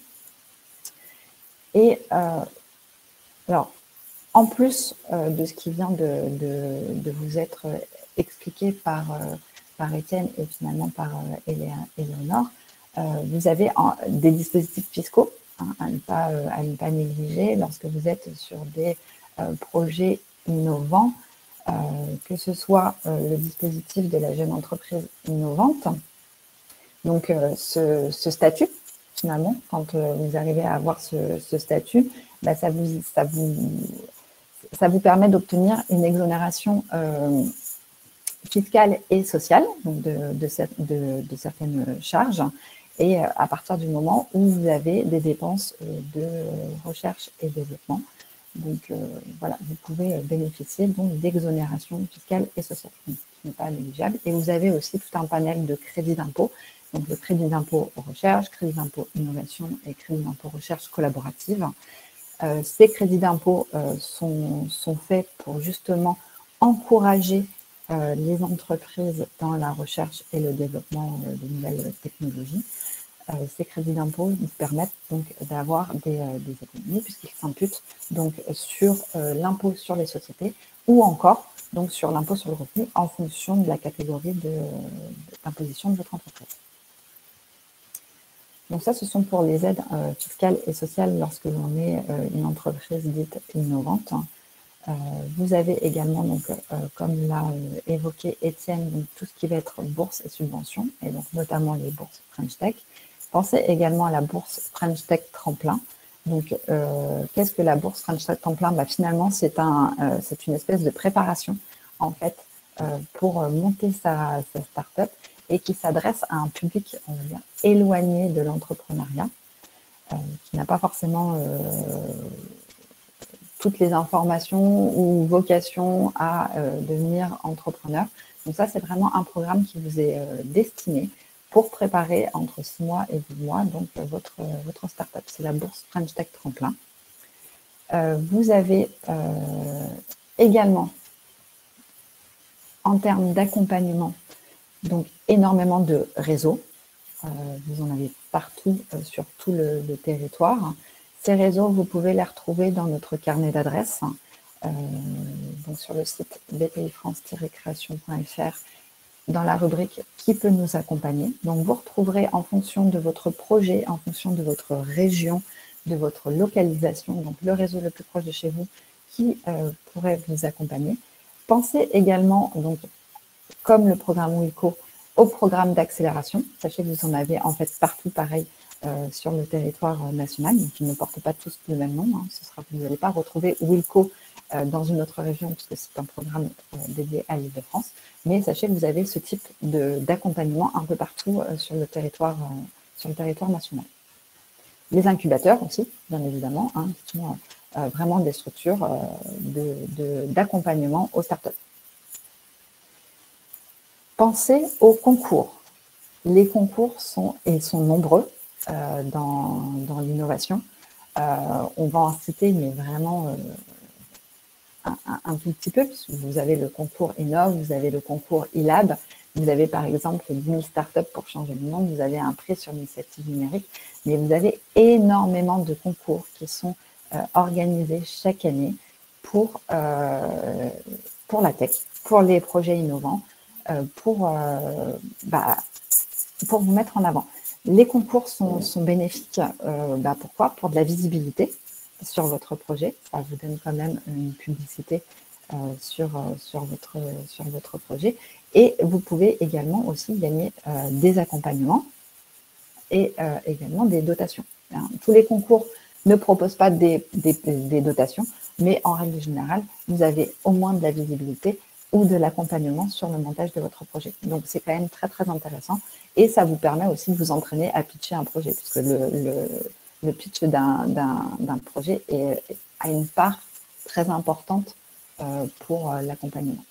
Et euh, alors, en plus euh, de ce qui vient de, de, de vous être expliqué par, euh, par Étienne et finalement par euh, Éléonore, Euh, vous avez en, des dispositifs fiscaux hein, à, ne pas, euh, à ne pas négliger lorsque vous êtes sur des euh, projets innovants, euh, que ce soit euh, le dispositif de la jeune entreprise innovante. Donc, euh, ce, ce statut, finalement, quand euh, vous arrivez à avoir ce, ce statut, bah, ça, vous, ça, vous, ça vous permet d'obtenir une exonération euh, fiscale et sociale donc de, de, de, de certaines charges. Et à partir du moment où vous avez des dépenses de recherche et développement. Donc euh, voilà, vous pouvez bénéficier donc d'exonération fiscale et sociale, ce qui n'est pas négligeable. Et vous avez aussi tout un panel de crédits d'impôt, donc le crédit d'impôt recherche, crédit d'impôt innovation et crédit d'impôt recherche collaborative. Euh, ces crédits d'impôt euh, sont, sont faits pour justement encourager Euh, les entreprises dans la recherche et le développement euh, de nouvelles technologies. Euh, ces crédits d'impôt nous permettent donc d'avoir des, euh, des économies puisqu'ils s'imputent donc sur euh, l'impôt sur les sociétés ou encore donc sur l'impôt sur le revenu en fonction de la catégorie d'imposition de, de votre entreprise. Donc ça, ce sont pour les aides euh, fiscales et sociales lorsque l'on est euh, une entreprise dite innovante. Euh, vous avez également, donc, euh, comme l'a euh, évoqué Étienne, donc, tout ce qui va être bourse et subventions, et donc notamment les bourses French Tech. Pensez également à la bourse French Tech Tremplin. Donc, euh, qu'est-ce que la bourse French Tech Tremplin? Bah, finalement, c'est un, euh, c'est une espèce de préparation, en fait, euh, pour monter sa, sa start-up et qui s'adresse à un public, on va dire, éloigné de l'entrepreneuriat, euh, qui n'a pas forcément... Euh, toutes les informations ou vocation à euh, devenir entrepreneur. Donc ça, c'est vraiment un programme qui vous est euh, destiné pour préparer entre six mois et douze mois donc euh, votre, euh, votre start-up. C'est la bourse French Tech Tremplin. Euh, vous avez euh, également, en termes d'accompagnement, donc énormément de réseaux. Euh, vous en avez partout euh, sur tout le, le territoire. Ces réseaux, vous pouvez les retrouver dans notre carnet d'adresses, euh, donc sur le site b p i france tiret création point f r dans la rubrique « Qui peut nous accompagner ?» Donc, vous retrouverez en fonction de votre projet, en fonction de votre région, de votre localisation, donc le réseau le plus proche de chez vous, qui euh, pourrait vous accompagner. Pensez également, donc, comme le programme Wilco, au programme d'accélération. Sachez que vous en avez en fait partout pareil euh, sur le territoire national, donc ils ne portent pas tous le même nom. Hein. Ce sera, vous n'allez pas retrouver Wilco euh, dans une autre région, puisque c'est un programme euh, dédié à l'Île-de-France. Mais sachez que vous avez ce type d'accompagnement un peu partout euh, sur, le territoire, euh, sur le territoire national. Les incubateurs aussi, bien évidemment, hein, qui sont euh, vraiment des structures euh, d'accompagnement de, de, aux startups. Pensez aux concours. Les concours sont, et sont nombreux euh, dans, dans l'innovation. Euh, on va en citer, mais vraiment euh, un, un, un tout petit peu, puisque vous avez le concours Innov, vous avez le concours e-Lab, vous avez par exemple dix mille startups pour changer le monde, vous avez un prix sur l'initiative numérique, mais vous avez énormément de concours qui sont euh, organisés chaque année pour, euh, pour la tech, pour les projets innovants, euh, pour, euh, bah, pour vous mettre en avant. Les concours sont, sont bénéfiques, euh, bah, pourquoi? Pour de la visibilité sur votre projet, ça vous donne quand même une publicité euh, sur, euh, sur, votre, sur votre projet. Et vous pouvez également aussi gagner euh, des accompagnements et euh, également des dotations. Hein. Tous les concours ne proposent pas des, des, des dotations, mais en règle générale, vous avez au moins de la visibilité ou de l'accompagnement sur le montage de votre projet. Donc, c'est quand même très, très intéressant. Et ça vous permet aussi de vous entraîner à pitcher un projet, puisque le, le, le pitch d'un projet est, a une part très importante euh, pour euh, l'accompagnement.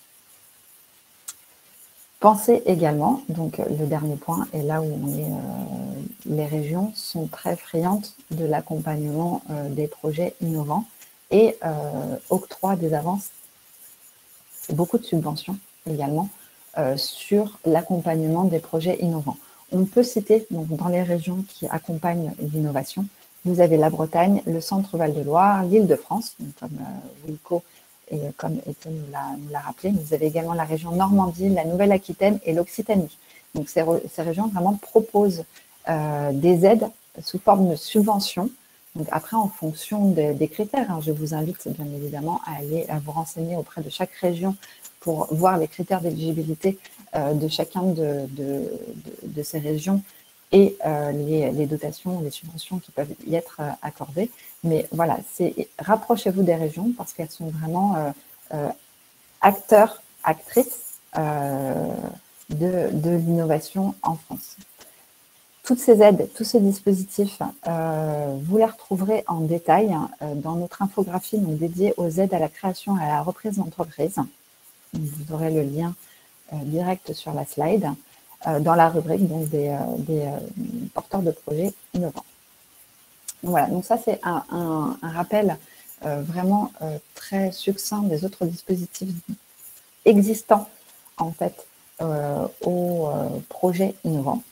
Pensez également, donc le dernier point, et là où on est, euh, les régions sont très friandes de l'accompagnement euh, des projets innovants et euh, octroient des avances, beaucoup de subventions également, euh, sur l'accompagnement des projets innovants. On peut citer donc, dans les régions qui accompagnent l'innovation, vous avez la Bretagne, le Centre Val-de-Loire, l'Île-de-France, comme euh, Wilco et comme Étienne nous l'a rappelé, mais vous avez également la région Normandie, la Nouvelle-Aquitaine et l'Occitanie. Donc ces, ces régions vraiment proposent euh, des aides sous forme de subventions. Donc après, en fonction de, des critères, hein, je vous invite bien évidemment à aller à vous renseigner auprès de chaque région pour voir les critères d'éligibilité euh, de chacun de, de, de, de ces régions et euh, les, les dotations, les subventions qui peuvent y être euh, accordées. Mais voilà, rapprochez-vous des régions parce qu'elles sont vraiment euh, euh, acteurs, actrices euh, de, de l'innovation en France. Toutes ces aides, tous ces dispositifs, euh, vous les retrouverez en détail euh, dans notre infographie donc, dédiée aux aides à la création et à la reprise d'entreprise. Vous aurez le lien euh, direct sur la slide, euh, dans la rubrique donc, des, euh, des euh, porteurs de projets innovants. Voilà, donc ça c'est un, un, un rappel euh, vraiment euh, très succinct des autres dispositifs existants en fait euh, aux euh, projets innovants.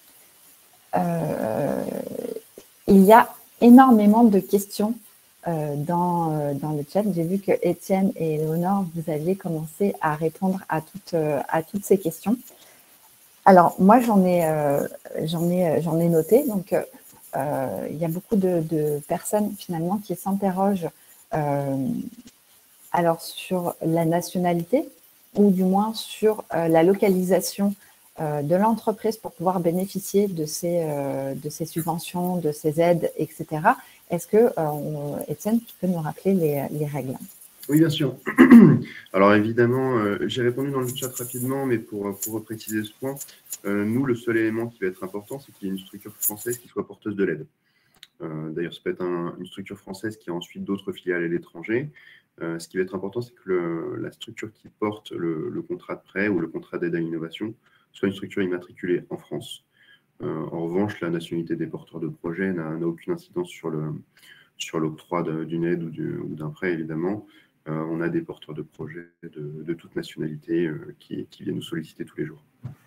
Euh, il y a énormément de questions euh, dans, euh, dans le chat. J'ai vu que Étienne et Léonore, vous aviez commencé à répondre à toutes, euh, à toutes ces questions. Alors, moi, j'en ai, euh, j'en ai, j'en ai noté. Donc, euh, il y a beaucoup de, de personnes, finalement, qui s'interrogent euh, alors sur la nationalité ou du moins sur euh, la localisation euh, de l'entreprise pour pouvoir bénéficier de ces, euh, de ces subventions, de ces aides, et cetera. Est-ce que, euh, Étienne, tu peux nous rappeler les, les règles? Oui, bien sûr. Alors évidemment, euh, j'ai répondu dans le chat rapidement, mais pour, pour préciser ce point, euh, nous, le seul élément qui va être important, c'est qu'il y ait une structure française qui soit porteuse de l'aide. Euh, D'ailleurs, ça peut être un, une structure française qui a ensuite d'autres filiales à l'étranger. Euh, ce qui va être important, c'est que le, la structure qui porte le, le contrat de prêt ou le contrat d'aide à l'innovation soit une structure immatriculée en France. Euh, en revanche, la nationalité des porteurs de projet n'a aucune incidence sur le sur l'octroi d'une aide ou d'un prêt, évidemment. Euh, on a des porteurs de projets de, de toute nationalité euh, qui, qui viennent nous solliciter tous les jours.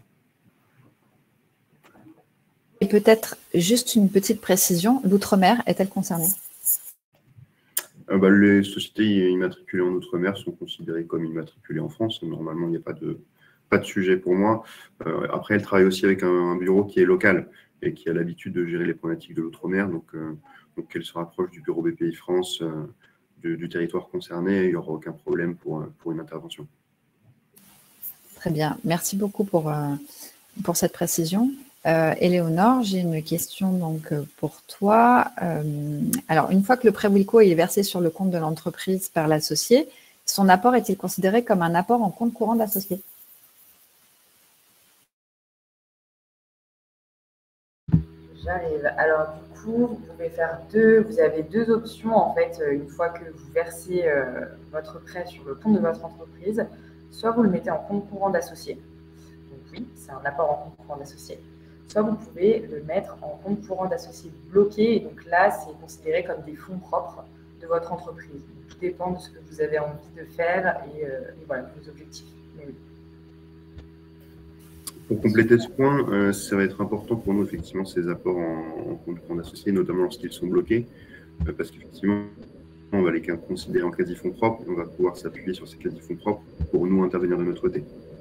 Et peut-être juste une petite précision, l'outre-mer est-elle concernée? euh, bah, Les sociétés immatriculées en outre-mer sont considérées comme immatriculées en France. Normalement, il n'y a pas de, pas de sujet pour moi. Euh, après, elle travaille aussi avec un, un bureau qui est local et qui a l'habitude de gérer les problématiques de l'outre-mer. Donc, euh, donc, elle se rapproche du bureau B P I France, euh, du, du territoire concerné. Il n'y aura aucun problème pour, pour une intervention. Très bien. Merci beaucoup pour, euh, pour cette précision. Euh, Éléonore, j'ai une question donc pour toi. Euh, alors, une fois que le prêt Wilco est versé sur le compte de l'entreprise par l'associé, son apport est-il considéré comme un apport en compte courant d'associé? J'arrive. Alors du coup, vous pouvez faire deux, vous avez deux options en fait, une fois que vous versez euh, votre prêt sur le compte de votre entreprise, soit vous le mettez en compte courant d'associé. Donc oui, c'est un apport en compte courant d'associé. Soit vous pouvez le mettre en compte courant d'associé bloqué, et donc là, c'est considéré comme des fonds propres de votre entreprise. Donc, tout dépend de ce que vous avez envie de faire et, euh, et voilà, de vos objectifs. Mais oui. Pour compléter ce point, euh, ça va être important pour nous, effectivement, ces apports en, en compte courant d'associé, notamment lorsqu'ils sont bloqués, euh, parce qu'effectivement, on va les considérer en quasi-fonds propres et on va pouvoir s'appuyer sur ces quasi-fonds propres pour nous intervenir de notre côté.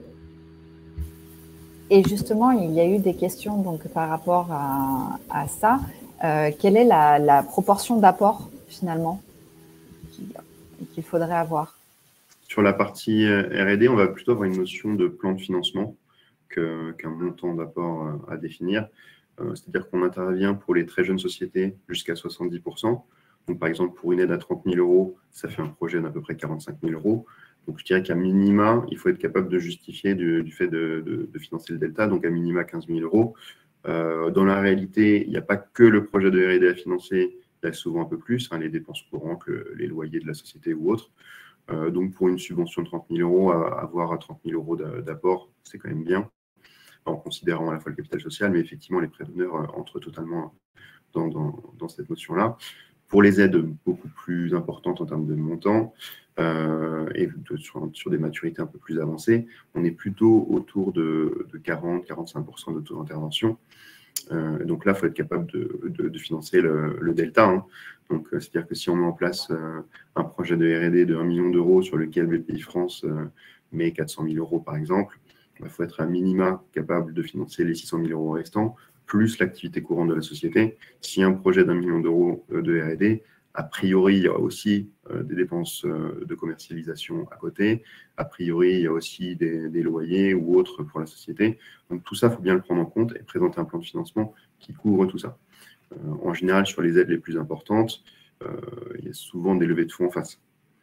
Et justement, il y a eu des questions donc, par rapport à, à ça. Euh, quelle est la, la proportion d'apport finalement qu'il faudrait avoir? Sur la partie R et D, on va plutôt avoir une notion de plan de financement qu'un qu'un montant d'apport à définir. Euh, C'est-à-dire qu'on intervient pour les très jeunes sociétés jusqu'à soixante-dix pour cent. Donc, par exemple, pour une aide à trente mille euros, ça fait un projet d'à peu près quarante-cinq mille euros. Donc, je dirais qu'à minima, il faut être capable de justifier du, du fait de, de, de financer le delta, donc à minima quinze mille euros. Euh, dans la réalité, il n'y a pas que le projet de R et D à financer, il y a souvent un peu plus, hein, les dépenses courantes, le, les loyers de la société ou autres. Euh, donc, pour une subvention de trente mille euros, à, avoir à trente mille euros d'apport, c'est quand même bien, en considérant à la fois le capital social, mais effectivement, les prêts d'honneur euh, entrent totalement dans, dans, dans cette notion-là. Pour les aides beaucoup plus importantes en termes de montant, euh, et de, sur, sur des maturités un peu plus avancées, on est plutôt autour de, de quarante à quarante-cinq pour cent de taux d'intervention. Euh, donc là, il faut être capable de, de, de financer le, le delta. Hein. Donc, euh, c'est-à-dire que si on met en place euh, un projet de R et D de un million d'euros sur lequel B P I France euh, met quatre cent mille euros, par exemple, il faut être à minima capable de financer les six cent mille euros restants, plus l'activité courante de la société. Si un projet d'un million d'euros de R et D, a priori, il y a aussi euh, des dépenses euh, de commercialisation à côté. A priori, il y a aussi des, des loyers ou autres pour la société. Donc, tout ça, il faut bien le prendre en compte et présenter un plan de financement qui couvre tout ça. Euh, en général, sur les aides les plus importantes, euh, il y a souvent des levées de fonds en face.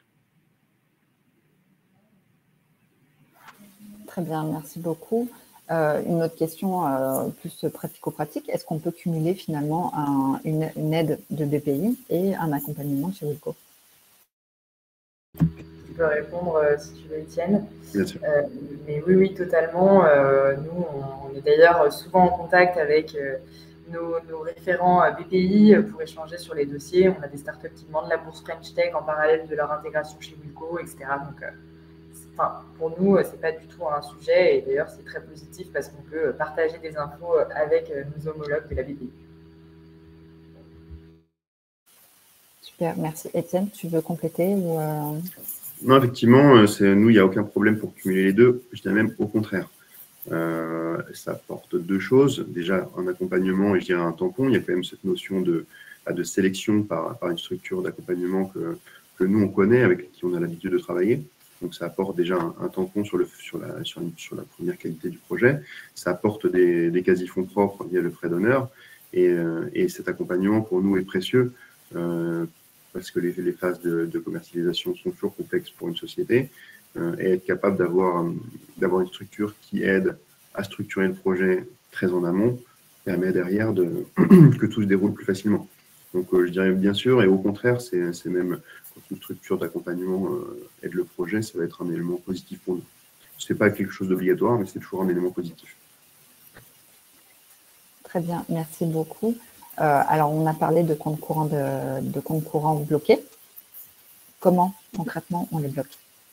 Très bien, merci beaucoup. Euh, une autre question euh, plus pratico-pratique, est-ce qu'on peut cumuler finalement un, une, une aide de B P I et un accompagnement chez Wilco? Je peux répondre euh, si tu veux, Étienne. Bien sûr. Euh, mais oui, oui, totalement. Euh, nous, on, on est d'ailleurs souvent en contact avec euh, nos, nos référents B P I pour échanger sur les dossiers. On a des startups qui demandent la bourse French Tech en parallèle de leur intégration chez Wilco, et cetera. Donc, euh, enfin, pour nous, ce n'est pas du tout un sujet. Et d'ailleurs, c'est très positif parce qu'on peut partager des infos avec nos homologues de la B P I. Super, merci. Étienne, tu veux compléter ou euh... Non, effectivement, nous, il n'y a aucun problème pour cumuler les deux. Je dirais même au contraire. Euh, ça apporte deux choses. Déjà, un accompagnement et je dirais un tampon. Il y a quand même cette notion de, de sélection par, par une structure d'accompagnement que, que nous, on connaît, avec qui on a l'habitude de travailler. Donc, ça apporte déjà un, un tampon sur, le, sur, la, sur, sur la première qualité du projet. Ça apporte des, des quasi-fonds propres via le prêt d'honneur. Et, euh, et cet accompagnement, pour nous, est précieux. Euh, parce que les, les phases de, de commercialisation sont toujours complexes pour une société, euh, et être capable d'avoir d'avoir une structure qui aide à structurer le projet très en amont permet derrière de, que tout se déroule plus facilement. Donc, euh, je dirais bien sûr, et au contraire, c'est même quand une structure d'accompagnement euh, aide le projet, ça va être un élément positif pour nous. Ce n'est pas quelque chose d'obligatoire, mais c'est toujours un élément positif. Très bien, merci beaucoup. Euh, alors, on a parlé de comptes courants de, de comptes courants bloqués. Comment, concrètement, on les bloque?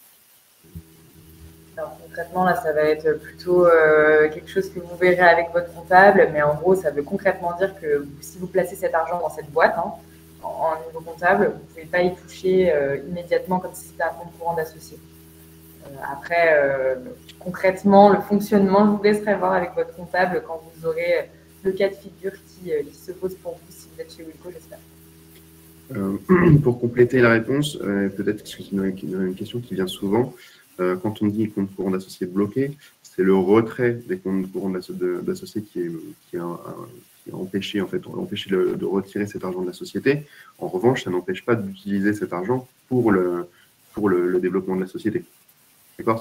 Alors, concrètement, là, ça va être plutôt euh, quelque chose que vous verrez avec votre comptable, mais en gros, ça veut concrètement dire que si vous placez cet argent dans cette boîte, hein, en, en niveau comptable, vous ne pouvez pas y toucher euh, immédiatement comme si c'était un compte courant d'associé. Après, euh, concrètement, le fonctionnement, je vous laisserai voir avec votre comptable quand vous aurez le cas de figure qui, qui se pose pour vous si vous êtes chez Wilco, j'espère. Euh, pour compléter la réponse, euh, peut-être qu'il y a une question qui vient souvent. Euh, quand on dit compte courant d'associé bloqué, c'est le retrait des comptes courants d'associés qui est, qui, est un, un, qui est empêché, en fait, empêché de, de retirer cet argent de la société. En revanche, ça n'empêche pas d'utiliser cet argent pour le, pour le, le développement de la société. D'accord ?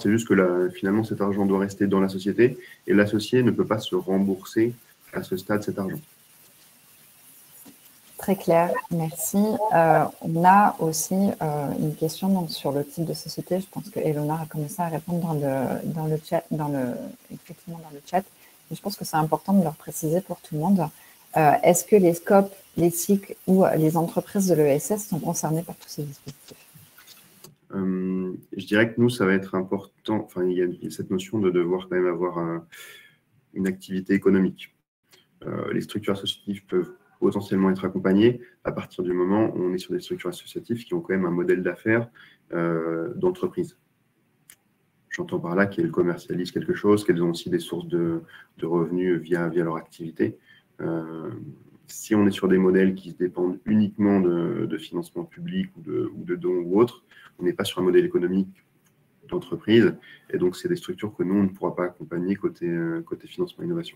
C'est juste que là, finalement, cet argent doit rester dans la société et l'associé ne peut pas se rembourser à ce stade cet argent. Très clair, merci. Euh, on a aussi euh, une question donc, sur le type de société. Je pense que Eleonore a commencé à répondre dans le, dans le chat, dans le, effectivement dans le chat. Mais je pense que c'est important de leur préciser pour tout le monde. Euh, est-ce que les scopes, les cycles ou les entreprises de l'E S S sont concernées par tous ces dispositifs? euh, Je dirais que nous, ça va être important. Enfin, il y a, il y a cette notion de devoir quand même avoir un, une activité économique. Euh, les structures associatives peuvent potentiellement être accompagnées à partir du moment où on est sur des structures associatives qui ont quand même un modèle d'affaires euh, d'entreprise. J'entends par là qu'elles commercialisent quelque chose, qu'elles ont aussi des sources de, de revenus via, via leur activité. Euh, si on est sur des modèles qui dépendent uniquement de, de financement public ou de, ou de dons ou autres, on n'est pas sur un modèle économique d'entreprise. Et donc, c'est des structures que nous, on ne pourra pas accompagner côté, côté financement innovation.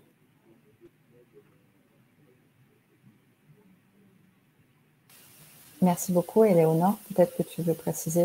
Merci beaucoup. Eleonore, peut-être que tu veux préciser?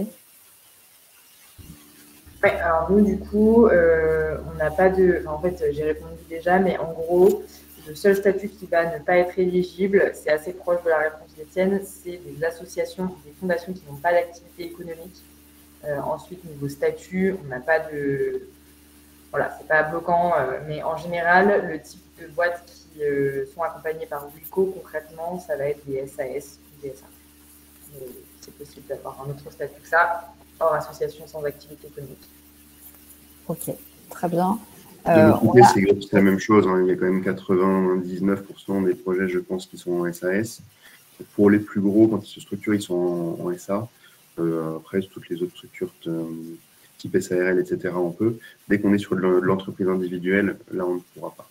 Oui, alors nous, du coup, euh, on n'a pas de... Enfin, en fait, j'ai répondu déjà, mais en gros, le seul statut qui va ne pas être éligible, c'est assez proche de la réponse d'Étienne, c'est des associations, des fondations qui n'ont pas d'activité économique. Euh, ensuite, niveau statut, on n'a pas de... Voilà, c'est pas bloquant, euh, mais en général, le type de boîtes qui euh, sont accompagnées par Wilco, concrètement, ça va être des S A S ou des S A. C'est possible d'avoir un autre statut que ça, hors association sans activité économique. Ok, très bien. De euh, notre côté, a... c'est la même chose. Hein. Il y a quand même quatre-vingt-dix-neuf pour cent des projets, je pense, qui sont en S A S. Pour les plus gros, quand ils se structurent, ils sont en, en S A. Euh, après, toutes les autres structures euh, type S A R L, et cetera, on peut. Dès qu'on est sur de l'entreprise individuelle, là, on ne pourra pas.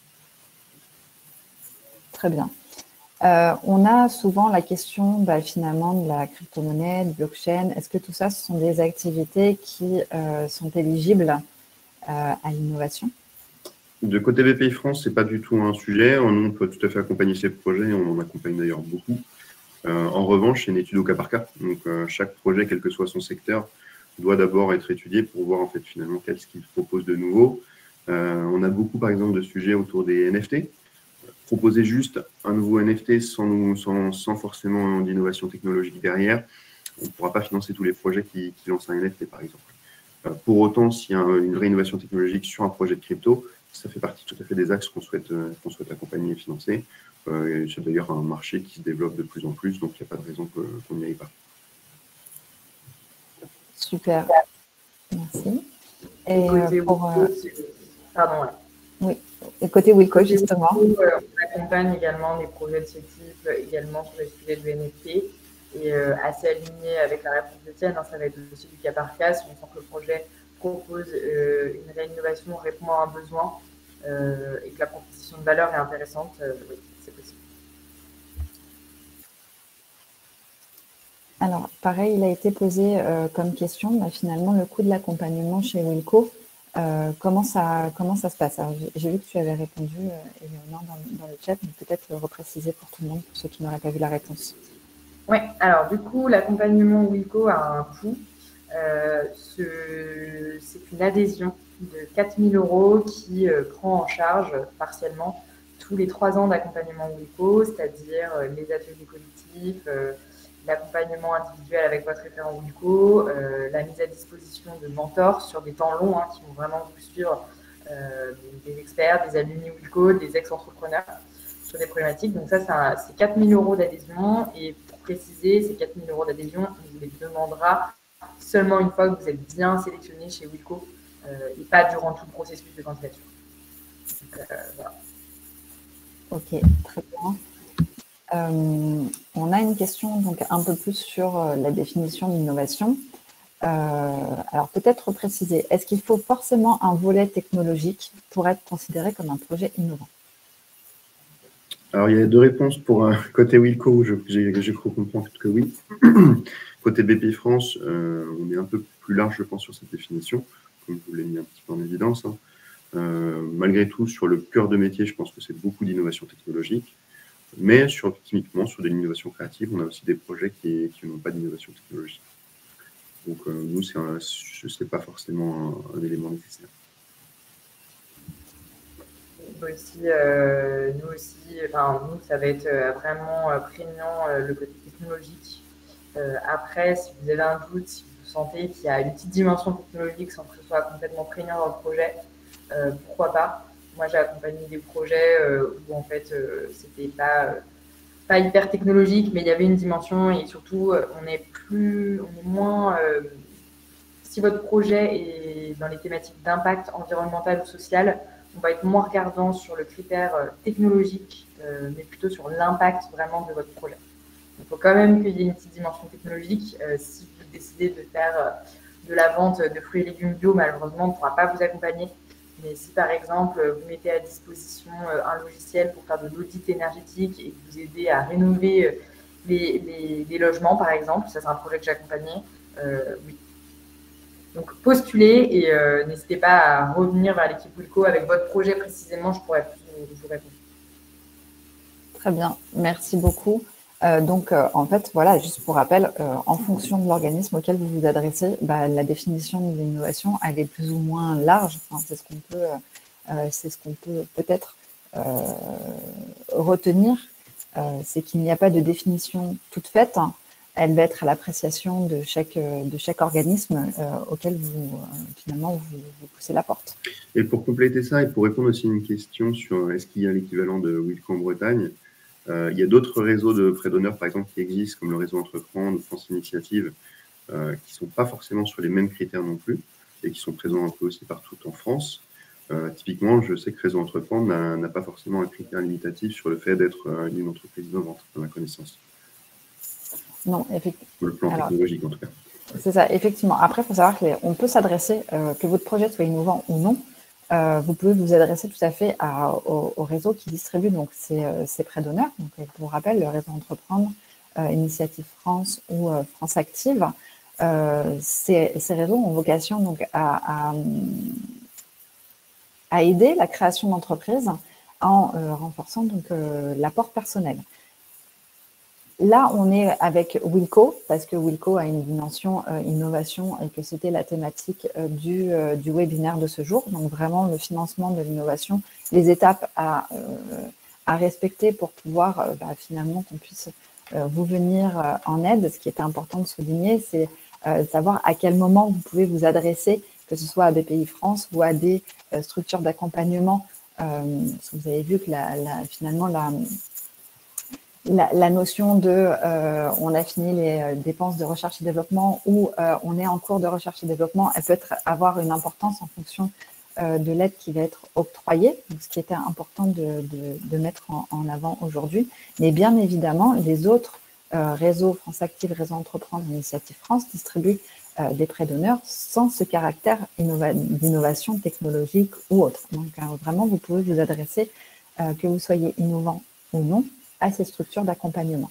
Très bien. Euh, on a souvent la question bah, finalement de la crypto-monnaie, de blockchain. Est-ce que tout ça, ce sont des activités qui euh, sont éligibles euh, à l'innovation? De côté B P I France, ce n'est pas du tout un sujet. On peut tout à fait accompagner ces projets. On en accompagne d'ailleurs beaucoup. Euh, en revanche, c'est une étude au cas par cas. Donc, euh, chaque projet, quel que soit son secteur, doit d'abord être étudié pour voir en fait finalement qu'est-ce qu'il propose de nouveau. Euh, on a beaucoup, par exemple, de sujets autour des N F T. Proposer juste un nouveau N F T sans, sans, sans forcément d'innovation technologique derrière, on ne pourra pas financer tous les projets qui, qui lancent un N F T, par exemple. Euh, pour autant, s'il y a une réinnovation technologique sur un projet de crypto, ça fait partie tout à fait des axes qu'on souhaite, euh, qu'on souhaite accompagner et financer. Euh, c'est d'ailleurs un marché qui se développe de plus en plus, donc il n'y a pas de raison qu'on n'y aille pas. Super, merci. Et, et côté pour, Wilco, euh... pardon. Ouais. Oui, et côté Wilco, justement. Wilco, euh, on accompagne également des projets de ce type, également sur les sujets de N F T, et euh, assez aligné avec la réponse de Tienne, hein, ça va être aussi du cas par cas, si on sent que le projet propose euh, une réinnovation, répond à un besoin, euh, et que la proposition de valeur est intéressante, euh, oui, c'est possible. Alors, pareil, il a été posé euh, comme question, bah, finalement, le coût de l'accompagnement chez Wilco. Euh, comment, ça, comment ça se passe? J'ai vu que tu avais répondu, euh, Eleonore, dans, dans le chat, mais peut-être le repréciser pour tout le monde, pour ceux qui n'auraient pas vu la réponse. Oui, alors du coup, l'accompagnement Wilco a un coût. Euh, c'est une adhésion de quatre mille euros qui euh, prend en charge partiellement tous les trois ans d'accompagnement Wilco, c'est-à-dire euh, les ateliers collectifs, euh, l'accompagnement individuel avec votre référent Wilco, euh, la mise à disposition de mentors sur des temps longs hein, qui vont vraiment vous suivre, euh, des, des experts, des alumni Wilco, des ex-entrepreneurs sur des problématiques. Donc ça, c'est quatre mille euros d'adhésion. Et pour préciser, ces quatre mille euros d'adhésion, on vous les demandera seulement une fois que vous êtes bien sélectionné chez Wilco euh, et pas durant tout le processus de candidature. Donc, euh, voilà. Ok, très bien. Euh, on a une question donc un peu plus sur euh, la définition d'innovation. Euh, alors peut-être préciser, est-ce qu'il faut forcément un volet technologique pour être considéré comme un projet innovant? Alors, il y a deux réponses. Pour un côté Wilco, j'ai cru comprendre que oui. Côté B P I France, euh, on est un peu plus large, je pense, sur cette définition, comme je vous l'ai mis un petit peu en évidence. Hein. Euh, malgré tout, sur le cœur de métier, je pense que c'est beaucoup d'innovation technologique. Mais sur, typiquement, sur de l'innovation créative, on a aussi des projets qui, qui n'ont pas d'innovation technologique. Donc, euh, nous, ce n'est pas forcément un, un élément nécessaire. Aussi, euh, nous aussi, enfin, nous, ça va être vraiment prégnant euh, le côté technologique. Euh, après, si vous avez un doute, si vous sentez qu'il y a une petite dimension technologique sans que ce soit complètement prégnant dans le projet, euh, pourquoi pas? Moi, j'ai accompagné des projets euh, où en fait, euh, c'était pas, euh, pas hyper technologique, mais il y avait une dimension et surtout, euh, on est plus, on est moins. Euh, si votre projet est dans les thématiques d'impact environnemental ou social, on va être moins regardant sur le critère technologique, euh, mais plutôt sur l'impact vraiment de votre projet. Il faut quand même qu'il y ait une petite dimension technologique. Euh, si vous décidez de faire euh, de la vente de fruits et légumes bio, malheureusement, on ne pourra pas vous accompagner. Mais si par exemple, vous mettez à disposition euh, un logiciel pour faire de l'audit énergétique et vous aider à rénover euh, les, les, les logements, par exemple, ça c'est un projet que j'ai accompagné, euh, oui. Donc, postulez et euh, n'hésitez pas à revenir vers l'équipe Wilco avec votre projet précisément, je pourrais vous, vous répondre. Très bien, merci beaucoup. Euh, donc, euh, en fait, voilà, juste pour rappel, euh, en fonction de l'organisme auquel vous vous adressez, bah, la définition de l'innovation, elle est plus ou moins large. Enfin, c'est ce qu'on peut, euh, c'est ce qu'on peut peut-être euh, retenir, euh, c'est qu'il n'y a pas de définition toute faite. Hein. Elle va être à l'appréciation de chaque, de chaque organisme euh, auquel vous, euh, finalement, vous, vous poussez la porte. Et pour compléter ça, et pour répondre aussi à une question sur est-ce qu'il y a l'équivalent de Wilco en Bretagne, euh, il y a d'autres réseaux de prêts d'honneur, par exemple, qui existent, comme le réseau Entreprendre ou France Initiative, euh, qui ne sont pas forcément sur les mêmes critères non plus, et qui sont présents un peu aussi partout en France. Euh, typiquement, je sais que Réseau Entreprendre n'a pas forcément un critère limitatif sur le fait d'être euh, une entreprise innovante, à ma connaissance. Non, effectivement. Sur le plan Alors, technologique, en tout cas. C'est ça, effectivement. Après, il faut savoir qu'on peut s'adresser, euh, que votre projet soit innovant ou non, euh, vous pouvez vous adresser tout à fait à, au, au réseau qui distribue donc ces, euh, ces prêts d'honneur. Donc, pour vous rappel, le réseau Entreprendre, euh, Initiative France ou euh, France Active, euh, ces, ces réseaux ont vocation donc à, à, à aider la création d'entreprises en euh, renforçant donc euh, l'apport personnel. Là, on est avec Wilco, parce que Wilco a une dimension euh, innovation et que c'était la thématique euh, du, euh, du webinaire de ce jour. Donc, vraiment, le financement de l'innovation, les étapes à, euh, à respecter pour pouvoir, euh, bah, finalement, qu'on puisse euh, vous venir euh, en aide. Ce qui était important de souligner, c'est euh, savoir à quel moment vous pouvez vous adresser, que ce soit à B P I France ou à des euh, structures d'accompagnement. Euh, parce que vous avez vu que la, la, finalement, la... La, la notion de euh, on a fini les euh, dépenses de recherche et développement ou euh, on est en cours de recherche et développement, elle peut être, avoir une importance en fonction euh, de l'aide qui va être octroyée, donc ce qui était important de, de, de mettre en, en avant aujourd'hui. Mais bien évidemment, les autres euh, réseaux France Active, Réseau Entreprendre, Initiative France distribuent euh, des prêts d'honneur sans ce caractère d'innovation technologique ou autre. Donc euh, vraiment, vous pouvez vous adresser, euh, que vous soyez innovant ou non, à ces structures d'accompagnement.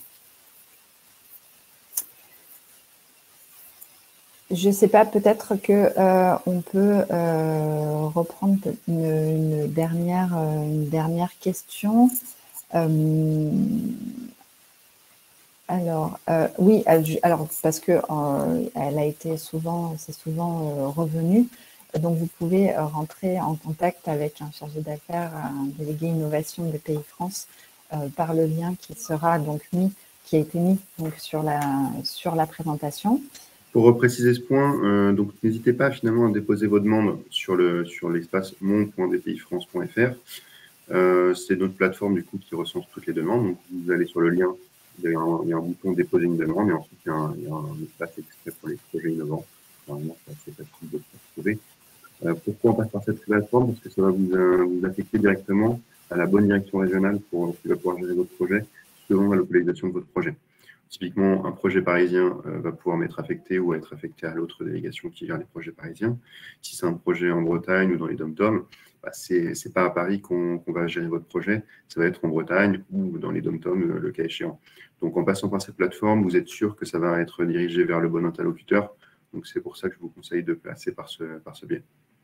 Je ne sais pas, peut-être que euh, on peut euh, reprendre une, une, dernière, une dernière question. Euh, alors, euh, oui, alors parce que euh, elle a été souvent, c'est souvent euh, revenu. Donc, vous pouvez rentrer en contact avec un chargé d'affaires, un délégué innovation de B P I France, Euh, par le lien qui sera donc mis, qui a été mis donc sur la sur la présentation. Pour repréciser ce point, euh, donc n'hésitez pas finalement à déposer vos demandes sur le sur l'espace mon point b p i france point f r. Euh, c'est notre plateforme du coup qui recense toutes les demandes. Donc vous allez sur le lien, il y a un, il y a un bouton déposer une demande et ensuite il y a un, il y a un espace extrait pour les projets innovants. Normalement, c'est assez facile de trouver. Euh, pourquoi on passe par cette plateforme? Parce que ça va vous, euh, vous affecter directement à la bonne direction régionale pour qui va pouvoir gérer votre projet selon la localisation de votre projet. Typiquement, un projet parisien euh, va pouvoir m'être affecté ou être affecté à l'autre délégation qui gère les projets parisiens. Si c'est un projet en Bretagne ou dans les dom-toms, bah, ce n'est pas à Paris qu'on qu'on va gérer votre projet, ça va être en Bretagne ou dans les dom-toms, le, le cas échéant. Donc, en passant par cette plateforme, vous êtes sûr que ça va être dirigé vers le bon interlocuteur. Donc, c'est pour ça que je vous conseille de passer par ce, par ce biais.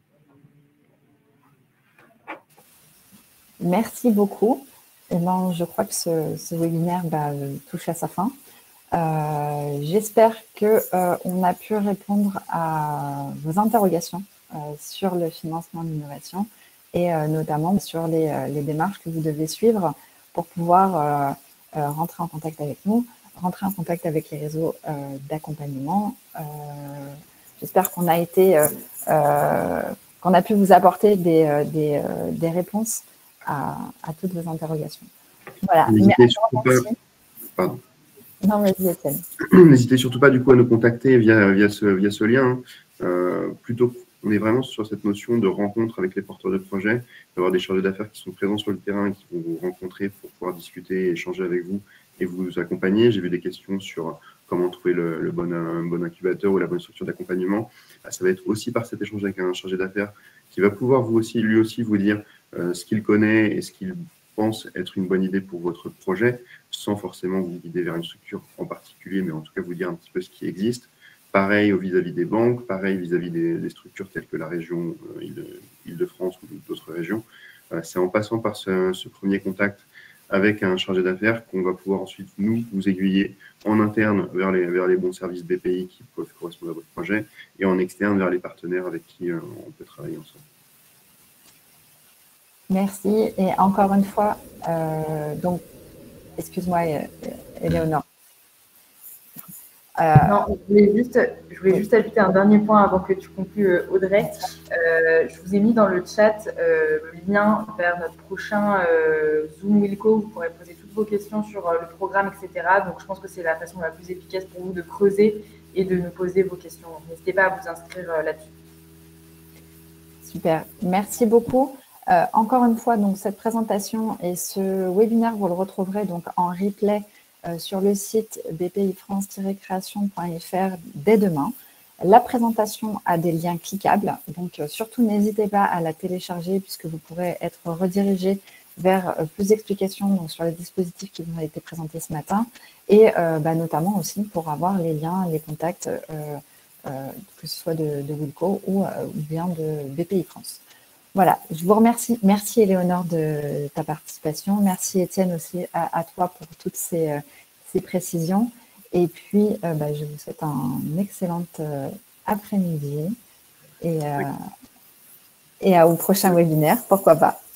Merci beaucoup. Et ben, je crois que ce, ce webinaire bah, touche à sa fin. Euh, J'espère qu'on euh, a pu répondre à vos interrogations euh, sur le financement de l'innovation et euh, notamment sur les, euh, les démarches que vous devez suivre pour pouvoir euh, euh, rentrer en contact avec nous, rentrer en contact avec les réseaux euh, d'accompagnement. Euh, J'espère qu'on a été, euh, euh, qu'on a pu vous apporter des, euh, des, euh, des réponses à, à toutes vos interrogations. Voilà. N'hésitez surtout pas. Pardon. Non, vas-y, Étienne. N'hésitez surtout pas du coup à nous contacter via, via, ce, via ce lien. Hein. Euh, plutôt, on est vraiment sur cette notion de rencontre avec les porteurs de projets, d'avoir des chargés d'affaires qui sont présents sur le terrain et qui vont vous rencontrer pour pouvoir discuter, échanger avec vous et vous accompagner. J'ai vu des questions sur comment trouver le, le bon, un bon incubateur ou la bonne structure d'accompagnement. Ça va être aussi par cet échange avec un chargé d'affaires qui va pouvoir vous aussi, lui aussi vous dire euh, ce qu'il connaît et ce qu'il pense être une bonne idée pour votre projet, sans forcément vous guider vers une structure en particulier, mais en tout cas vous dire un petit peu ce qui existe. Pareil vis-à-vis des banques, pareil vis-à-vis des, des structures telles que la région euh, Île-de-France ou d'autres régions. Euh, C'est en passant par ce, ce premier contact avec un chargé d'affaires qu'on va pouvoir ensuite, nous, vous aiguiller en interne vers les, vers les bons services B P I qui peuvent correspondre à votre projet et en externe vers les partenaires avec qui euh, on peut travailler ensemble. Merci. Et encore une fois, euh, donc, excuse-moi, Éléonore. Euh, non, je voulais, juste, je voulais juste ajouter un dernier point avant que tu conclues, Audrey. Euh, je vous ai mis dans le chat euh, le lien vers notre prochain euh, Zoom Wilco. Vous pourrez poser toutes vos questions sur euh, le programme, et cetera. Donc, je pense que c'est la façon la plus efficace pour vous de creuser et de nous poser vos questions. N'hésitez pas à vous inscrire euh, là-dessus. Super. Merci beaucoup. Euh, encore une fois, donc, cette présentation et ce webinaire, vous le retrouverez donc en replay euh, sur le site b p i france tiret création point f r dès demain. La présentation a des liens cliquables, donc euh, surtout n'hésitez pas à la télécharger puisque vous pourrez être redirigé vers euh, plus d'explications donc, sur les dispositifs qui vous ont été présentés ce matin et euh, bah, notamment aussi pour avoir les liens, les contacts, euh, euh, que ce soit de, de Wilco ou, euh, ou bien de B P I France. Voilà, je vous remercie. Merci Éléonore de ta participation. Merci Étienne aussi à, à toi pour toutes ces, euh, ces précisions. Et puis, euh, bah, je vous souhaite un excellent euh, après-midi et, euh, oui. et à, au prochain webinaire, pourquoi pas.